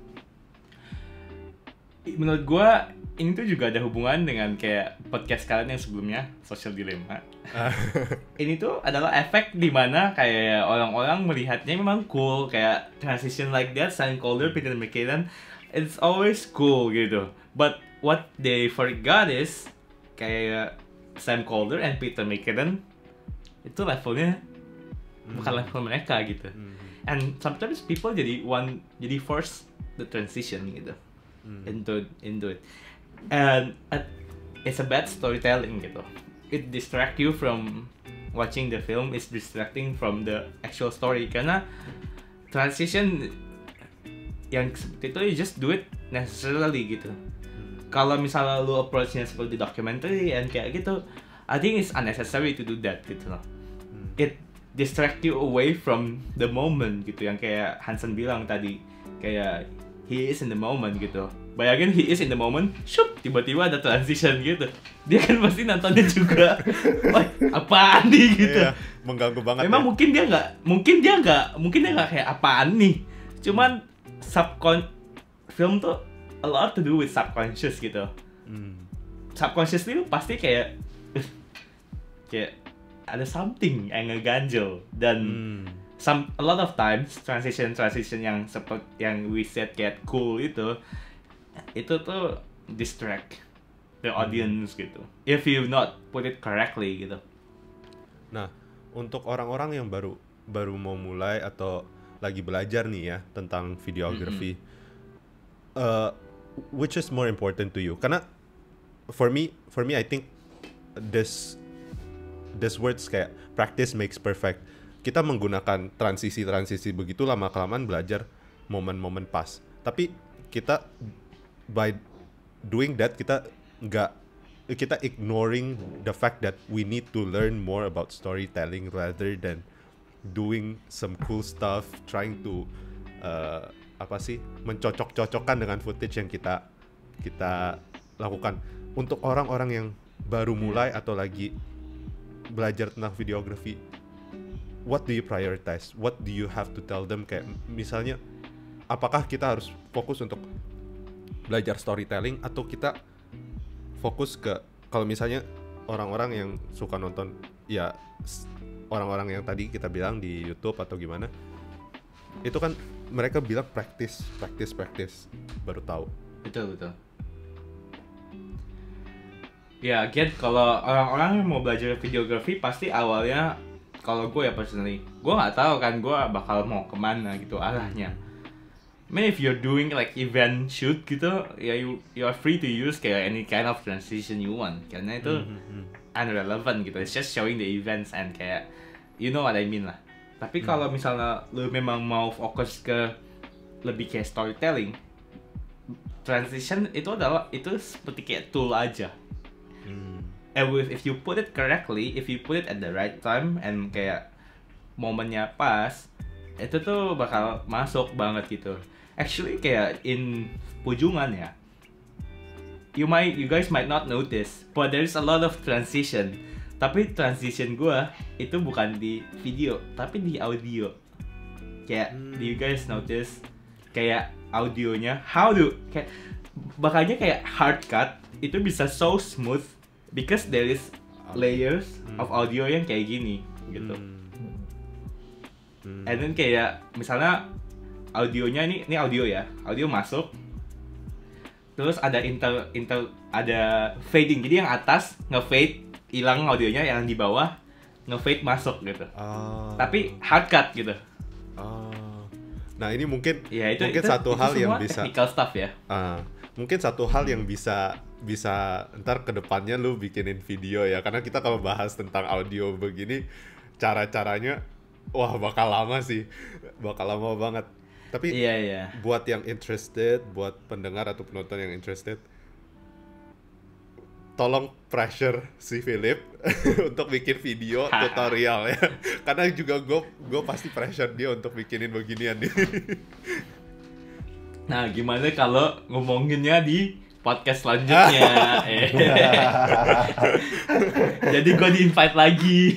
Menurut gua ini tuh juga ada hubungan dengan kayak podcast kalian yang sebelumnya, Social Dilemma. Ini tuh adalah efek di mana kayak orang-orang melihatnya memang cool, kayak transition like that, Sam Kolder, Peter McKinnon, it's always cool gitu. But what they forgot is kayak Sam Kolder and Peter McKinnon itu levelnya bukan level mereka gitu. And sometimes people jadi one jadi force the transition gitu. into into it, and uh, it's a bad storytelling gitu. It distract you from watching the film, it's distracting from the actual story karena transition yang seperti itu you just do it necessarily gitu. Kalau misalnya lu approach-nya seperti documentary and kayak gitu, I think it's unnecessary to do that gitu loh. It distract you away from the moment gitu, yang kayak Hansen bilang tadi, kayak he is in the moment gitu. Bayangin he is in the moment, shup, tiba-tiba ada transition gitu. Dia kan pasti nontonnya juga. Wah, apaan nih gitu. Iya, mengganggu banget. Memang ya. mungkin dia nggak, mungkin dia nggak, mungkin dia nggak kayak apaan nih. Cuman subcon film tuh a lot to do with subconscious gitu. Hmm. Subconsciously lu pasti kayak kayak ada something yang ngeganjel dan Hmm. some a lot of times transition transition yang seperti yang we said kayak cool itu itu tuh distract the audience gitu if you not put it correctly gitu. Nah, untuk orang-orang yang baru baru mau mulai atau lagi belajar nih ya tentang videography, mm-hmm. uh, which is more important to you? Karena for me, for me I think this this words kayak practice makes perfect. Kita menggunakan transisi-transisi begitu lama-kelamaan belajar momen-momen pas. Tapi kita by doing that kita nggak kita ignoring the fact that we need to learn more about storytelling rather than doing some cool stuff, trying to uh, apa sih mencocok-cocokkan dengan footage yang kita kita lakukan. Untuk orang-orang yang baru mulai atau lagi belajar tentang videography, what do you prioritize? What do you have to tell them? Kayak misalnya, apakah kita harus fokus untuk belajar storytelling atau kita fokus ke, kalau misalnya orang-orang yang suka nonton ya orang-orang yang tadi kita bilang di YouTube atau gimana, itu kan mereka bilang practice, practice, practice, baru tahu. Betul betul. Ya, again kalau orang-orang yang mau belajar videografi pasti awalnya, kalau gue ya personally, gue nggak tahu kan gue bakal mau kemana gitu arahnya. I mean, if you're doing like event shoot gitu, ya you you are free to use kayak any kind of transition you want, karena itu Mm-hmm. unrelevant gitu. It's just showing the events and kayak you know what I mean lah. Tapi kalau misalnya lu memang mau fokus ke lebih kayak storytelling, transition itu adalah itu seperti kayak tool aja. Mm. And with, if you put it correctly, if you put it at the right time and kayak momennya pas, itu tuh bakal masuk banget gitu. Actually kayak in Pujungan ya, you might you guys might not notice, but there is a lot of transition. Tapi transition gua itu bukan di video, tapi di audio. Kayak, do you guys notice kayak audionya? How do kayak makanya kayak hard cut itu bisa so smooth because there is layers Hmm. of audio yang kayak gini gitu. Hmm. Hmm. And then kayak misalnya audionya ini ini audio ya, audio masuk, terus ada inter inter ada fading, jadi yang atas nge-fade hilang audionya, yang di bawah nge-fade masuk gitu. Ah. Tapi hard cut gitu. Ah. Nah ini mungkin Ya itu mungkin itu, satu itu hal yang semua bisa technical stuff ya. ah, mungkin satu hal yang bisa bisa ntar kedepannya lu bikinin video ya, karena kita kalau bahas tentang audio begini cara-caranya wah bakal lama sih, bakal lama banget. Tapi Iya iya. buat yang interested, buat pendengar atau penonton yang interested, tolong pressure si Philip untuk bikin video tutorial ya, karena juga gue gue pasti pressure dia untuk bikinin beginian nih. Nah, gimana kalau ngomonginnya di podcast selanjutnya? Eh. Jadi gue di-invite lagi.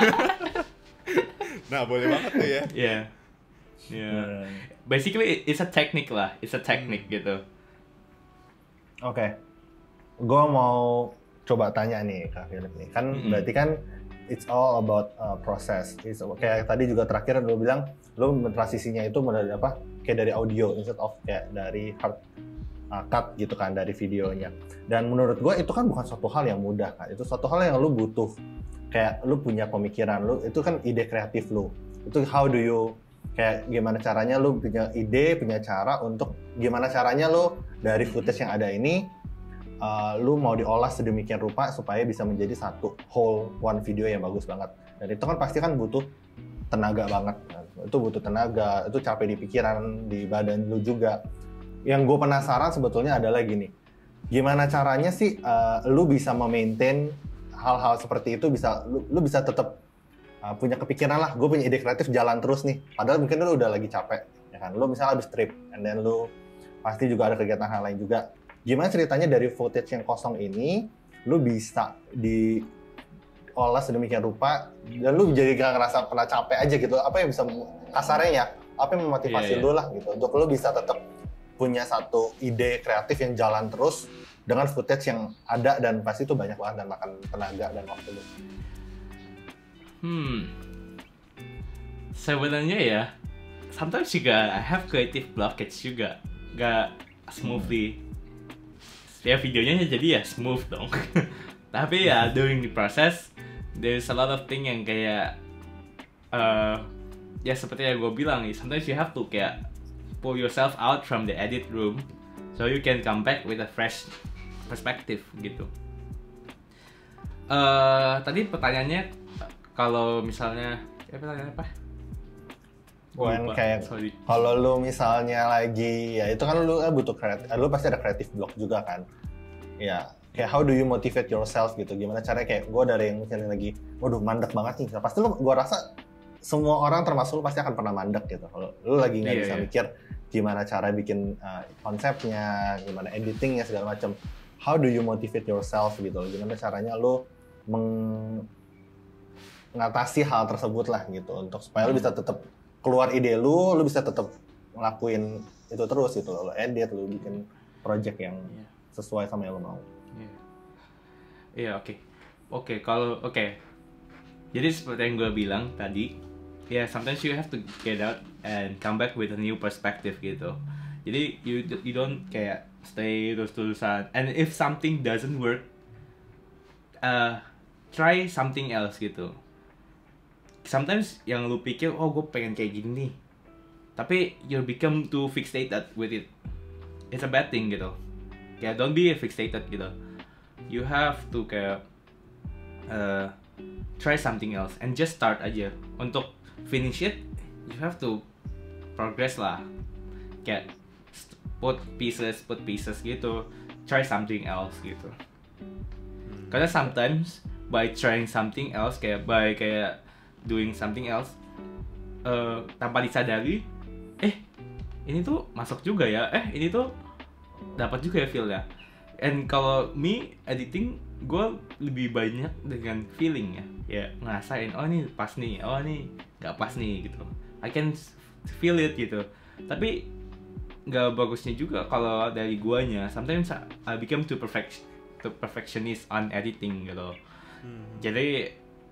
Nah boleh banget tuh ya. Ya. Ya. Basically it's a technique lah. It's a technique gitu. Oke, gue mau coba tanya nih Kak Philip nih, kan Mm-mm. berarti kan it's all about uh, proses. It's, kayak tadi juga terakhir lo bilang lo transisinya itu dari apa? Kayak dari audio instead of kayak dari hard uh, cut gitu kan dari videonya. Dan menurut gue itu kan bukan suatu hal yang mudah kan. Itu suatu hal yang lo butuh. Kayak lo punya pemikiran lo, itu kan ide kreatif lo. Itu how do you kayak gimana caranya lo punya ide, punya cara untuk gimana caranya lo dari footage yang ada ini uh, lu mau diolah sedemikian rupa supaya bisa menjadi satu whole one video yang bagus banget. Dan itu kan pasti kan butuh tenaga banget kan. Itu butuh tenaga, itu capek di pikiran, di badan lu juga. Yang gue penasaran sebetulnya adalah gini, gimana caranya sih uh, lu bisa memaintain hal-hal seperti itu, bisa lu, lu bisa tetap uh, punya kepikiran lah, gue punya ide kreatif jalan terus nih, padahal mungkin lu udah lagi capek ya kan. Lu misalnya habis trip and then lu pasti juga ada kegiatan hal lain juga. Gimana ceritanya dari footage yang kosong ini lu bisa diolah sedemikian rupa dan lu jadi gak ngerasa pernah capek aja gitu? Apa yang bisa kasarnya ya, apa yang memotivasi yeah, yeah. lu lah gitu untuk lu bisa tetap punya satu ide kreatif yang jalan terus dengan footage yang ada dan pasti itu banyak banget dan makan tenaga dan waktu lu. Hmm. Sebenarnya ya, sometimes juga I have creative blockage juga, gak smoothly. Ya videonya jadi ya smooth dong. Tapi ya during the process, there's a lot of thing yang kayak, uh, ya seperti yang gue bilang nih, sometimes you have to kayak pull yourself out from the edit room, so you can come back with a fresh perspective gitu. Uh, tadi pertanyaannya kalau misalnya, ya pertanyaannya apa? When Lupa, kayak sorry. kalau lu misalnya lagi ya itu kan lu kan butuh kreatif, lu pasti ada creative block juga kan. Ya, kayak how do you motivate yourself gitu. Gimana caranya kayak gue dari yang misalnya lagi waduh mandek banget nih. Nah, pasti lu gua rasa semua orang termasuk lu pasti akan pernah mandek gitu. Kalau lu lagi nggak Iya, bisa iya. mikir gimana cara bikin uh, konsepnya, gimana editingnya segala macam. How do you motivate yourself gitu. Gimana caranya lu mengatasi hal tersebut lah gitu untuk supaya lu bisa tetap keluar ide lu, lu bisa tetap ngelakuin itu terus gitu, lu edit, lu bikin project yang Iya. sesuai sama yang lu mau. Iya, yeah, oke, oke. Kalau oke, jadi seperti yang gue bilang tadi, ya yeah, sometimes you have to get out and come back with a new perspective gitu. Jadi you you don't kayak stay terus-terusan. And if something doesn't work, uh, try something else gitu. Sometimes yang lu pikir, oh gue pengen kayak gini nih, tapi you become too fixated with it. It's a bad thing gitu. Kayak don't be fixated gitu. You have to kayak uh, try something else and just start aja. Untuk finish it, you have to progress lah. Kayak put pieces, put pieces gitu. Try something else gitu. Karena sometimes by trying something else, kayak by kayak doing something else, uh, tanpa disadari, eh ini tuh masuk juga ya, eh ini tuh dapat juga ya feel-nya. And kalau me editing, gue lebih banyak dengan feeling ya, ya ngerasain, oh ini pas nih, oh ini nggak pas nih gitu. I can feel it gitu. Tapi nggak bagusnya juga kalau dari guanya, sometimes I become too perfect, too perfectionist on editing gitu. Hmm. Jadi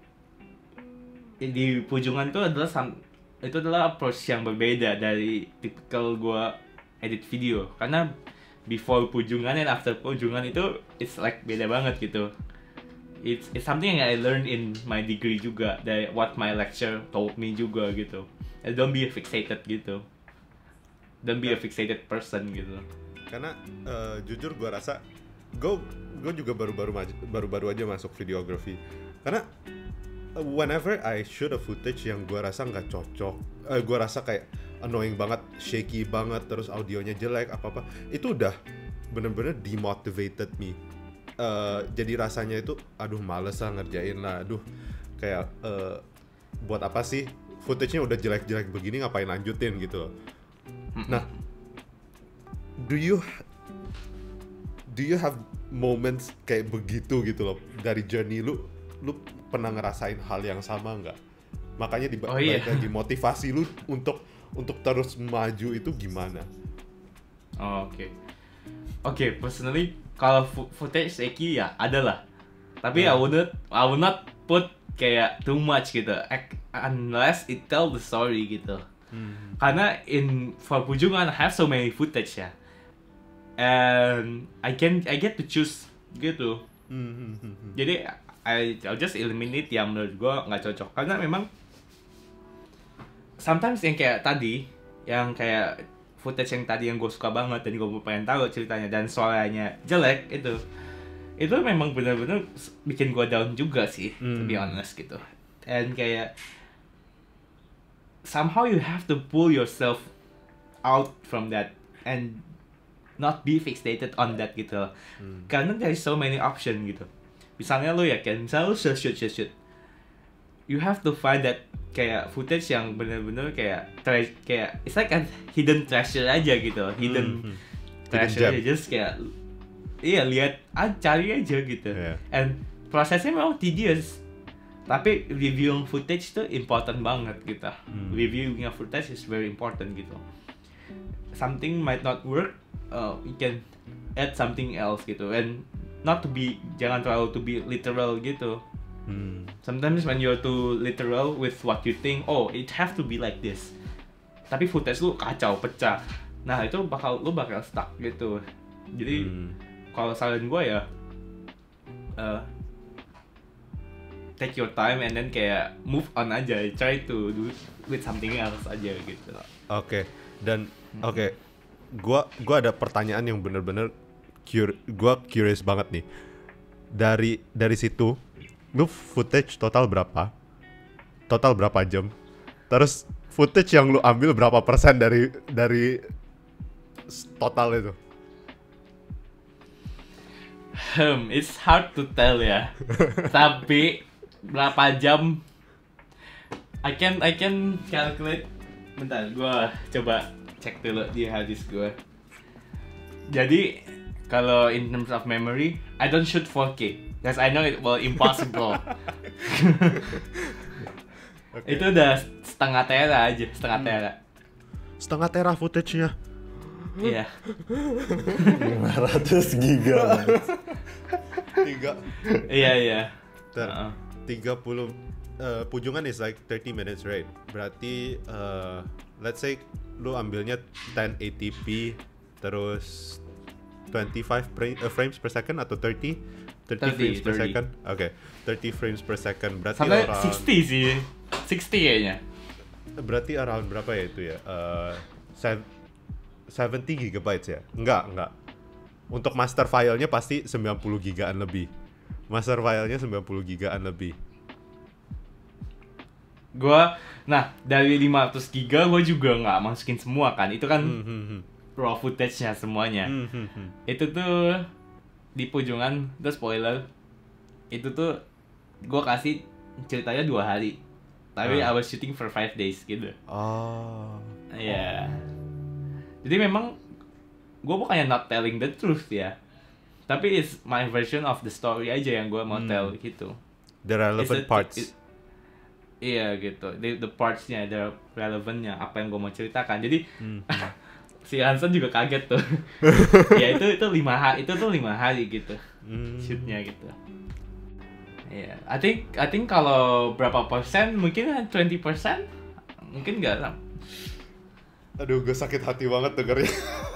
di Pujungan tuh adalah sam- itu adalah approach yang berbeda dari tipikal gua edit video, karena before Pujungan and after Pujungan itu it's like beda banget gitu. It's it's something yang I learned in my degree juga, dari what my lecture told me juga gitu. And don't be fixated gitu. Don't be a fixated person gitu. Karena uh, jujur gue rasa gue gue juga baru-baru maj- baru-baru aja masuk videography. Karena uh, whenever I shoot a footage yang gue rasa nggak cocok, uh, gue rasa kayak annoying banget, shaky banget, terus audionya jelek apa-apa, itu udah bener-bener demotivated me. Uh, jadi rasanya itu, aduh males lah ngerjain lah, aduh kayak uh, buat apa sih footage-nya udah jelek-jelek begini ngapain lanjutin gitu. Nah, do you do you have moments kayak begitu gitu loh dari journey lu, lu pernah ngerasain hal yang sama nggak? Makanya di Oh, iya. lagi motivasi lu untuk untuk terus maju itu gimana? Oh, oke. Okay. Oke, okay, personally kalau fo- footage shaky ya ada lah. Tapi Hmm. I would not I would not put kayak too much gitu. Ac- Unless it tell the story gitu. Hmm. Karena in for Pujungan I have so many footage ya. And I can I get to choose gitu. Hmm, hmm, hmm, hmm. Jadi I I'll just eliminate yang menurut gue nggak cocok, karena memang sometimes yang kayak tadi, yang kayak footage yang tadi yang gue suka banget dan gue pengen tahu ceritanya dan suaranya jelek itu, itu memang benar-benar bikin gue down juga sih, to be Hmm. honest gitu. And kayak somehow you have to pull yourself out from that and not be fixated on that gitu. Hmm. Karena there is so many option gitu. Misalnya lu ya kan, misalnya lu shoot shoot shoot shoot. You have to find that kayak footage yang bener-bener kayak tre- kayak it's like a hidden treasure aja gitu, hidden Hmm, hmm. treasure Hidden aja, just kayak iya lihat, ah, cari aja gitu. Yeah. And prosesnya memang tedious. Tapi reviewing footage tuh important banget gitu. Hmm. Reviewing a footage is very important gitu. Something might not work, uh, you can add something else gitu. And not to be, jangan terlalu to be literal gitu. Hmm. Sometimes when you're too literal with what you think, oh it have to be like this. Tapi footage lu kacau, pecah. Nah itu bakal lu bakal stuck gitu. Jadi Hmm. kalau saran gue ya, uh, take your time and then kayak move on aja. Try to do with something else aja gitu. Oke, dan oke, gua gua ada pertanyaan yang bener-bener cur, gua curious banget nih. Dari dari situ, lu footage total berapa? Total berapa jam? Terus footage yang lu ambil berapa persen dari dari s- total itu? Hmm, it's hard to tell ya. Tapi berapa jam? I can I can calculate. Bentar, gua coba cek dulu di harddisk gua. Jadi kalau in terms of memory, I don't shoot four K because I know it will impossible. Okay. Itu udah setengah tera aja, setengah tera. Setengah tera footage-nya. Iya. lima ratus giga. Tiga. Iya, iya. Ter, Uh-uh. tiga puluh uh, Pujungan is like thirty minutes, right? Berarti uh, let's say lu ambilnya ten eighty p terus twenty-five frame, uh, frames per second atau thirty thirty thirty, frames per thirty. second. Oke, okay. thirty frames per second berarti Sampai around sixty sih. sixty kayaknya. berarti around berapa ya itu ya? Uh, sev- seventy gigabytes ya? Enggak, enggak. Untuk master filenya pasti sembilan puluh gigaan lebih. Master filenya sembilan puluh gigaan lebih. Gua, nah dari lima ratus giga gua juga nggak masukin semua kan. Itu kan Hmm, hmm, hmm. raw footage-nya semuanya. Hmm, hmm, hmm. Itu tuh di Pujungan, itu spoiler. Itu tuh gua kasih ceritanya dua hari. Tapi Ah. I was shooting for five days gitu. Oh. Iya. Jadi memang gue bukannya not telling the truth ya. Tapi it's my version of the story aja yang gue mau Hmm. tell gitu. The relevant It's a- parts. it- Iya gitu, the, the parts-nya, the relevant-nya, apa yang gue mau ceritakan. Jadi Hmm. si Hansen juga kaget tuh. Ya itu itu lima hari, itu tuh lima hari gitu Hmm. shootnya gitu. Iya, I think I think kalau berapa persen mungkin twenty persen mungkin nggak lah. Aduh, gue sakit hati banget dengernya.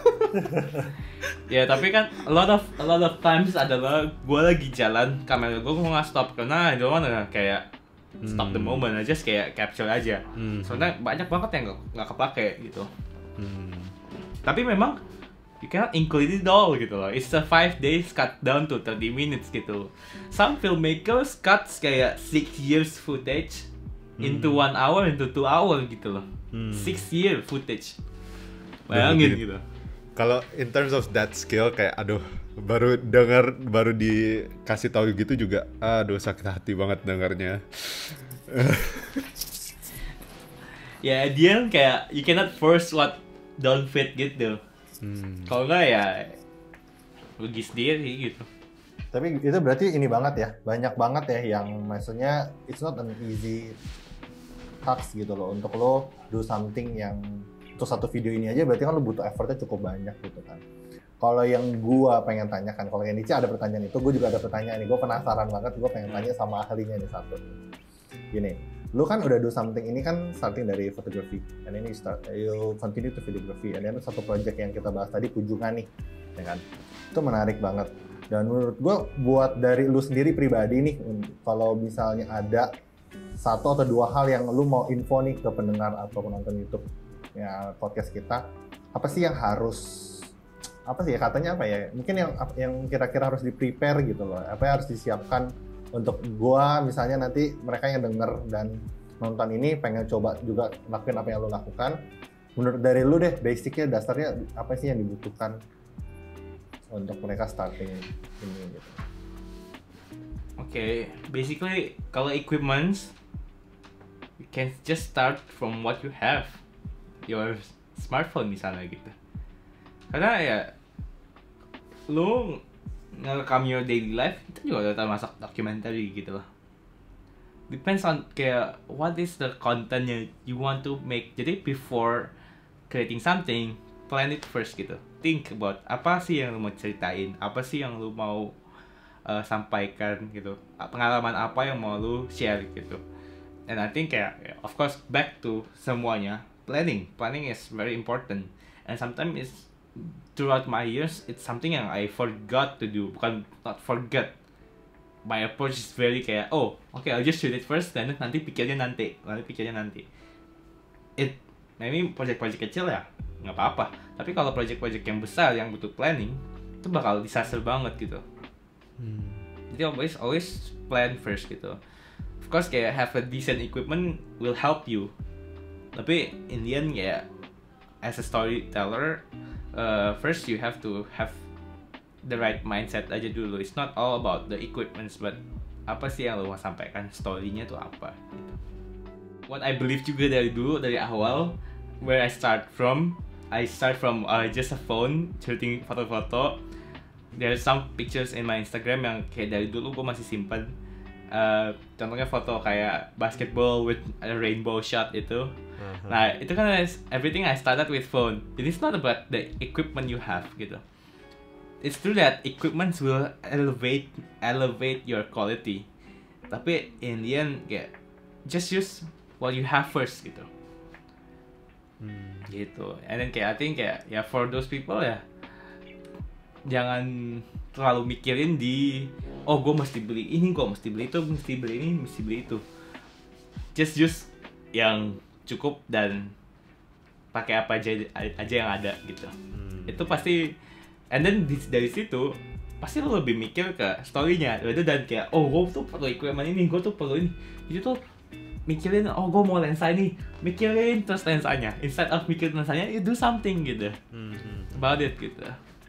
Ya tapi kan a lot of a lot of times adalah gue lagi jalan, kamera gue gue nggak stop karena I don't wanna kayak stop the moment, I just kayak capture aja. Hmm. Soalnya banyak banget yang nggak nggak kepake gitu. Hmm. Tapi memang you cannot include it all gitu loh. It's a five days cut down to thirty minutes gitu. Some filmmakers cut kayak six years footage into one hour into two hour gitu loh. Hmm. Six year footage. Bayangin Bener. gitu. Kalau in terms of that skill kayak aduh baru denger baru dikasih tahu gitu juga aduh sakit hati banget dengarnya. Ya dia kayak you cannot force what don't fit gitu. Hmm. Kalau enggak ya rugi sendiri gitu. Tapi itu berarti ini banget ya, banyak banget ya yang maksudnya it's not an easy task gitu loh untuk lo do something yang untuk satu video ini aja berarti kan lo butuh effortnya cukup banyak gitu kan. Kalau yang gua pengen tanyakan, kalau yang Nici ada pertanyaan itu, gue juga ada pertanyaan nih, gue penasaran banget, gue pengen tanya sama ahlinya nih satu. Gini, lu kan udah do something ini kan starting dari fotografi, and then you start, you continue to videography, and then satu project yang kita bahas tadi kunjungan nih, ya kan? Itu menarik banget. Dan menurut gue buat dari lu sendiri pribadi nih, kalau misalnya ada satu atau dua hal yang lu mau info nih ke pendengar atau penonton YouTube ya podcast kita, apa sih yang harus apa sih ya katanya apa ya mungkin yang yang kira-kira harus di-prepare gitu loh, apa yang harus disiapkan untuk gua misalnya nanti mereka yang denger dan nonton ini pengen coba juga lakuin apa yang lo lakukan. Menurut dari lu deh basicnya dasarnya apa sih yang dibutuhkan untuk mereka starting ini gitu. Oke, okay, basically kalau equipment you can just start from what you have, your smartphone misalnya gitu. Karena ya lu ngerekam your daily life itu juga udah termasuk documentary gitu loh. Depends on kayak what is the content yang you want to make. Jadi before creating something, plan it first gitu. Think about apa sih yang lu mau ceritain, apa sih yang lu mau uh, sampaikan gitu, pengalaman apa yang mau lu share gitu. And I think kayak yeah, of course back to semuanya planning, planning is very important. And sometimes it's throughout my years it's something yang I forgot to do, bukan not forget. My approach is very kayak oh oke okay, I'll just shoot it first dan nanti pikirnya nanti, nanti pikirnya nanti. It maybe project-project kecil ya nggak apa-apa, tapi kalau project-project yang besar yang butuh planning itu bakal disaster banget gitu. Hmm. Jadi always always plan first gitu. Of course kayak have a decent equipment will help you, tapi in the end ya as a storyteller uh, first you have to have the right mindset aja dulu. It's not all about the equipments, but apa sih yang lo mau sampaikan, story-nya tuh apa gitu. What I believe juga dari dulu, dari awal, where I start from, I start from uh, just a phone, shooting foto-foto. There's some pictures in my Instagram yang kayak dari dulu gue masih simpan. Uh, contohnya foto kayak basketball with a rainbow shot itu. Uh-huh. Nah itu kan everything I started with phone. Jadi it's not about the equipment you have gitu. It's true that equipment will elevate elevate your quality. Tapi in the end kayak just use what you have first gitu. Hmm. Gitu. And then kayak I think kayak ya for those people ya jangan terlalu mikirin di oh gue mesti beli ini, gue mesti beli itu, mesti beli ini, mesti beli itu. Just use yang cukup dan pakai apa aja aja yang ada gitu. Hmm. Itu pasti, and then di, dari situ pasti lo lebih mikir ke story-nya itu dan kayak oh gue tuh perlu equipment ini, gue tuh perlu ini. Itu tuh mikirin oh gue mau lensa ini, mikirin terus lensanya. Instead of mikirin lensanya, you do something gitu. Hmm. About it gitu.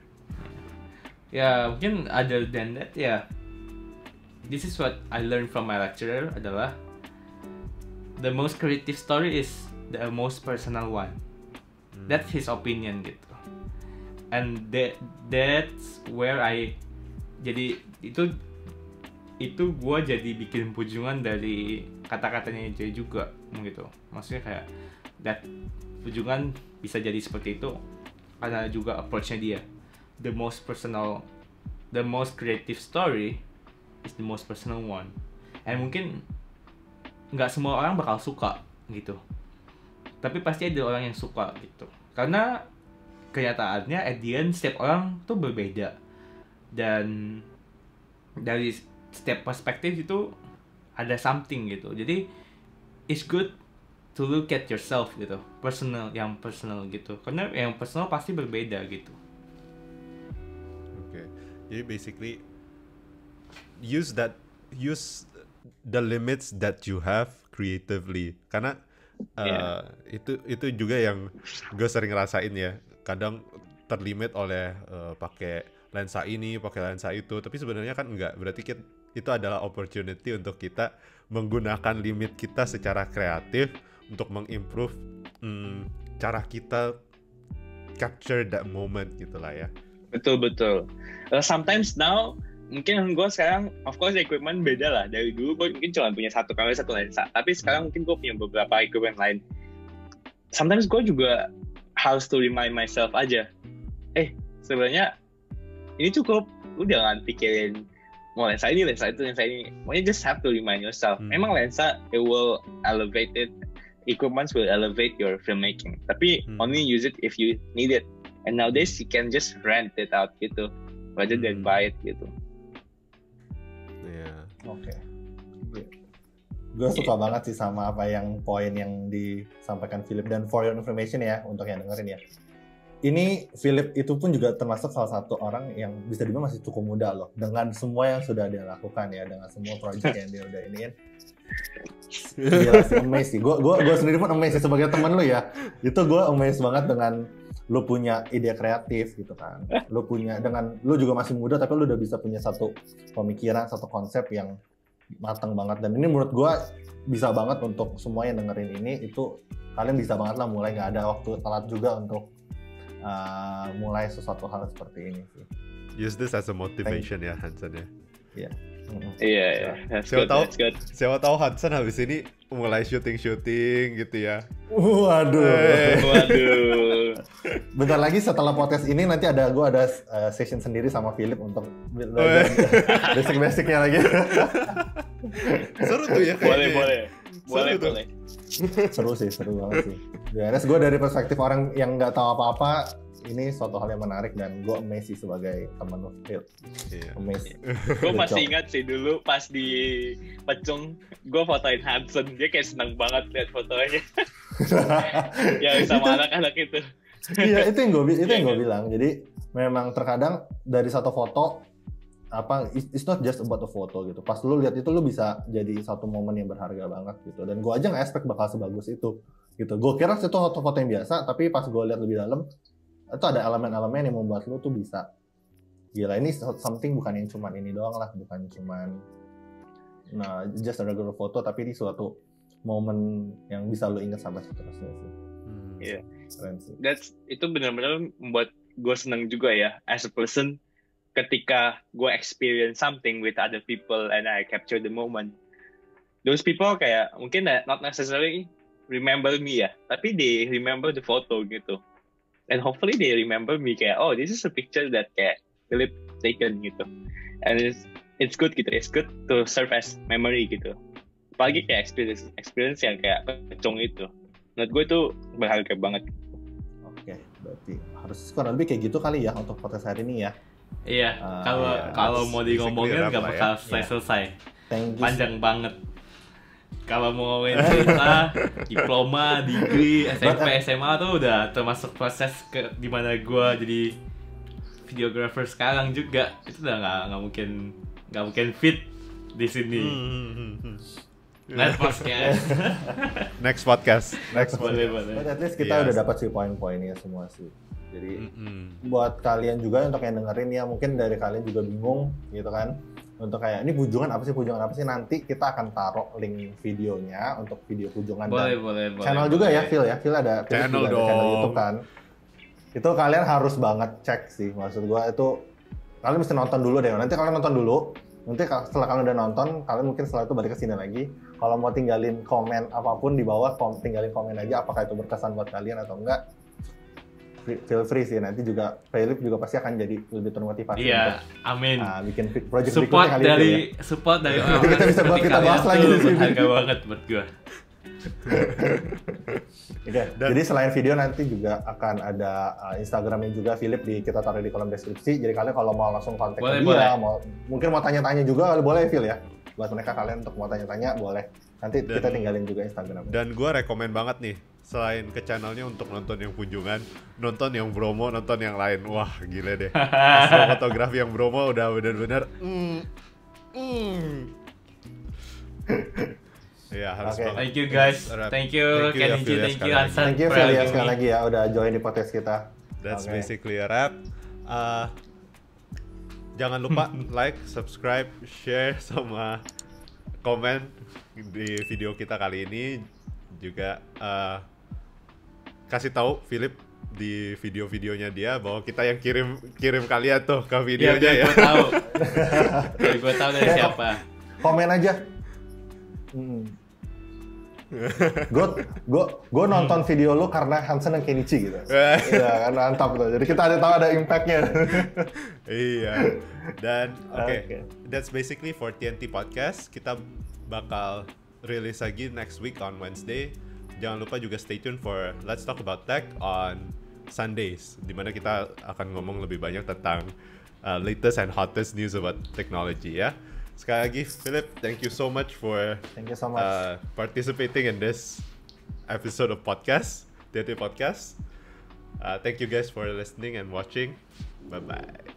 Ya mungkin other than that ya this is what I learned from my lecturer adalah the most creative story is the most personal one. Hmm. That's his opinion gitu. And that that's where I jadi itu itu gue jadi bikin pujungan dari kata-katanya dia juga gitu. Maksudnya kayak that pujungan bisa jadi seperti itu karena juga approach-nya dia. The most personal, the most creative story is the most personal one. and mungkin nggak semua orang bakal suka gitu, tapi pasti ada orang yang suka gitu, karena kenyataannya at the end setiap orang tuh berbeda, dan dari setiap perspektif itu ada something gitu. Jadi it's good to look at yourself gitu, personal, yang personal gitu, karena yang personal pasti berbeda gitu. Oke, okay. Jadi basically use that use the limits that you have creatively, karena uh, yeah. itu itu juga yang gue sering ngerasain ya, kadang terlimit oleh uh, pakai lensa ini, pakai lensa itu, tapi sebenarnya kan enggak, berarti kita, itu adalah opportunity untuk kita menggunakan limit kita secara kreatif untuk mengimprove hmm, cara kita capture that moment gitulah ya. Betul betul. Uh, sometimes now mungkin gue sekarang of course equipment beda lah. Dari dulu gue mungkin cuma punya satu kamera satu lensa, tapi sekarang mungkin gue punya beberapa equipment lain. Sometimes gue juga harus to remind myself aja, eh sebenarnya ini cukup, lu jangan pikirin mau lensa ini, lensa itu, lensa ini. Pokoknya just have to remind yourself. Hmm. Memang lensa it will elevate it, equipment will elevate your filmmaking. Tapi hmm. only use it if you need it. And nowadays you can just rent it out gitu, rather than hmm. buy it gitu. Iya. Yeah. Oke. Okay. Gue suka yeah. banget sih sama apa yang poin yang disampaikan Philip, dan for your information ya untuk yang dengerin ya. Ini Philip itu pun juga termasuk salah satu orang yang bisa dibilang masih cukup muda loh, dengan semua yang sudah dia lakukan ya, dengan semua project yang dia udah iniin. Gila sih, amazed sih. Gue gue gue sendiri pun amazed sih sebagai teman lu ya. Itu gue amazed banget dengan lu punya ide kreatif gitu kan. Lu punya, dengan lu juga masih muda tapi lu udah bisa punya satu pemikiran, satu konsep yang matang banget. Dan ini menurut gue bisa banget untuk semua yang dengerin ini, itu kalian bisa banget lah mulai, nggak ada waktu telat juga untuk Uh, mulai sesuatu hal seperti ini sih. Use this as a motivation ya Hansen ya. Iya. Iya, iya. Siapa tahu, siapa tahu Hansen habis ini mulai syuting-syuting gitu ya. Waduh. Hey. Waduh. Bentar lagi setelah podcast ini nanti ada gue ada uh, session sendiri sama Philip untuk basic-basicnya lagi. Seru tuh ya kayaknya. Boleh, boleh. Boleh, seru boleh. Seru sih, seru banget sih. Ya, gue dari perspektif orang yang nggak tahu apa-apa, ini suatu hal yang menarik dan gue amazed sih sebagai teman lo, Phil. Iya. Amazed. Gue masih ingat sih dulu pas di Pecung, gue fotoin Hansen, dia kayak senang banget lihat fotonya. Ya sama anak-anak itu. Iya, itu yang gue itu yang gue bilang. Jadi memang terkadang dari satu foto apa, it's not just about a photo gitu. Pas lu lihat itu lu bisa jadi satu momen yang berharga banget gitu. Dan gue aja nggak expect bakal sebagus itu gitu. Gue kira itu foto-foto yang biasa, tapi pas gue lihat lebih dalam itu ada elemen-elemen yang membuat lu tuh bisa gila, ini something bukan yang cuman ini doang lah, bukan cuman nah just a regular photo, tapi ini suatu momen yang bisa lu ingat sampai seterusnya sih. Iya. Keren sih. That's itu benar-benar membuat gue senang juga ya as a person. Ketika gue experience something with other people and I capture the moment, those people kayak mungkin not necessarily remember me ya, tapi they remember the photo gitu, and hopefully they remember me kayak oh this is a picture that kayak Philip taken gitu, and it's it's good gitu, it's good to serve as memory gitu, apalagi kayak experience experience yang kayak Pecung itu, menurut gue itu berharga banget. Oke, berarti harus kurang lebih kayak gitu kali ya untuk podcast hari ini ya. Iya, uh, kalau iya. kalau mau di ngomongin nggak bakal ya. selesai-selesai. Panjang banget. Kalau mau ngomongin cerita, diploma, degree, S M P, S M A tuh udah termasuk proses ke dimana gue jadi videographer sekarang juga. Itu udah nggak nggak mungkin nggak mungkin fit di sini. Hmm. Next podcast. Next podcast. Next boleh boleh. But at least kita yes. udah dapat sih poin-poinnya semua sih. Jadi mm-hmm. buat kalian juga untuk yang dengerin ya, mungkin dari kalian juga bingung gitu kan, untuk kayak ini pujongan apa sih, pujongan apa sih, nanti kita akan taruh link videonya untuk video pujongan boleh, dan boleh, channel boleh, juga boleh. ya Phil ya, Phil ada channel juga dong. Ada channel YouTube kan, itu kalian harus banget cek sih, maksud gua itu kalian mesti nonton dulu deh, nanti kalian nonton dulu, nanti setelah kalian udah nonton, kalian mungkin setelah itu balik ke sini lagi, kalau mau tinggalin komen apapun di bawah, tinggalin komen aja apakah itu berkesan buat kalian atau enggak. free- feel free sih, nanti juga Philip juga pasti akan jadi lebih termotivasi Iya, untuk amin. uh, bikin vi- project Support berikutnya kali dari ini ya. support dari Nanti orang-orang kita bisa buat seperti kita bahas kalian lagi tuh di sini. berharga banget buat gua. Oke, Dan- jadi selain video nanti juga akan ada uh, Instagramnya juga Philip, di kita taruh di kolom deskripsi. Jadi kalian kalau mau langsung kontak Boleh, ke dia, boleh. mau mungkin mau tanya-tanya juga boleh Phil ya. Buat mereka kalian untuk mau tanya-tanya boleh. Nanti Dan- kita tinggalin juga Instagram. Dan gue rekomen banget nih, selain ke channelnya untuk nonton yang kunjungan, nonton yang Bromo, nonton yang lain. Wah, gila deh. Astrofotografi yang Bromo udah bener-bener mm, mm. Ya, harus Oke. banget. Thank you guys. Wrap. Thank you Thank you ya, Kenji, Phil, ya, thank sekali you lagi. Hansan. Thank you for Phil ya having sekali me. lagi ya udah join di podcast kita. That's Oke. basically a wrap. Uh, jangan lupa like, subscribe, share, sama komen di video kita kali ini. Juga uh, kasih tahu Philip di video-videonya dia bahwa kita yang kirim kirim kalian tuh ke Iya, videonya biar ya. gue tahu. Biar gue tahu dari siapa. Komen aja. Hmm. Gue gue gue nonton video lu karena Hansen dan Kenichi gitu. Iya kan mantap tuh. Jadi kita ada tahu ada impact-nya. Iya. Dan oke, Oke. that's basically for T N T Podcast. Kita bakal rilis lagi next week on Wednesday. Jangan lupa juga stay tune for Let's Talk About Tech on Sundays, di mana kita akan ngomong lebih banyak tentang uh, latest and hottest news about technology ya. Sekali lagi, Philip, thank you so much for Thank you so much. uh, participating in this episode of podcast, T N T Podcast. Uh, thank you guys for listening and watching. Bye bye.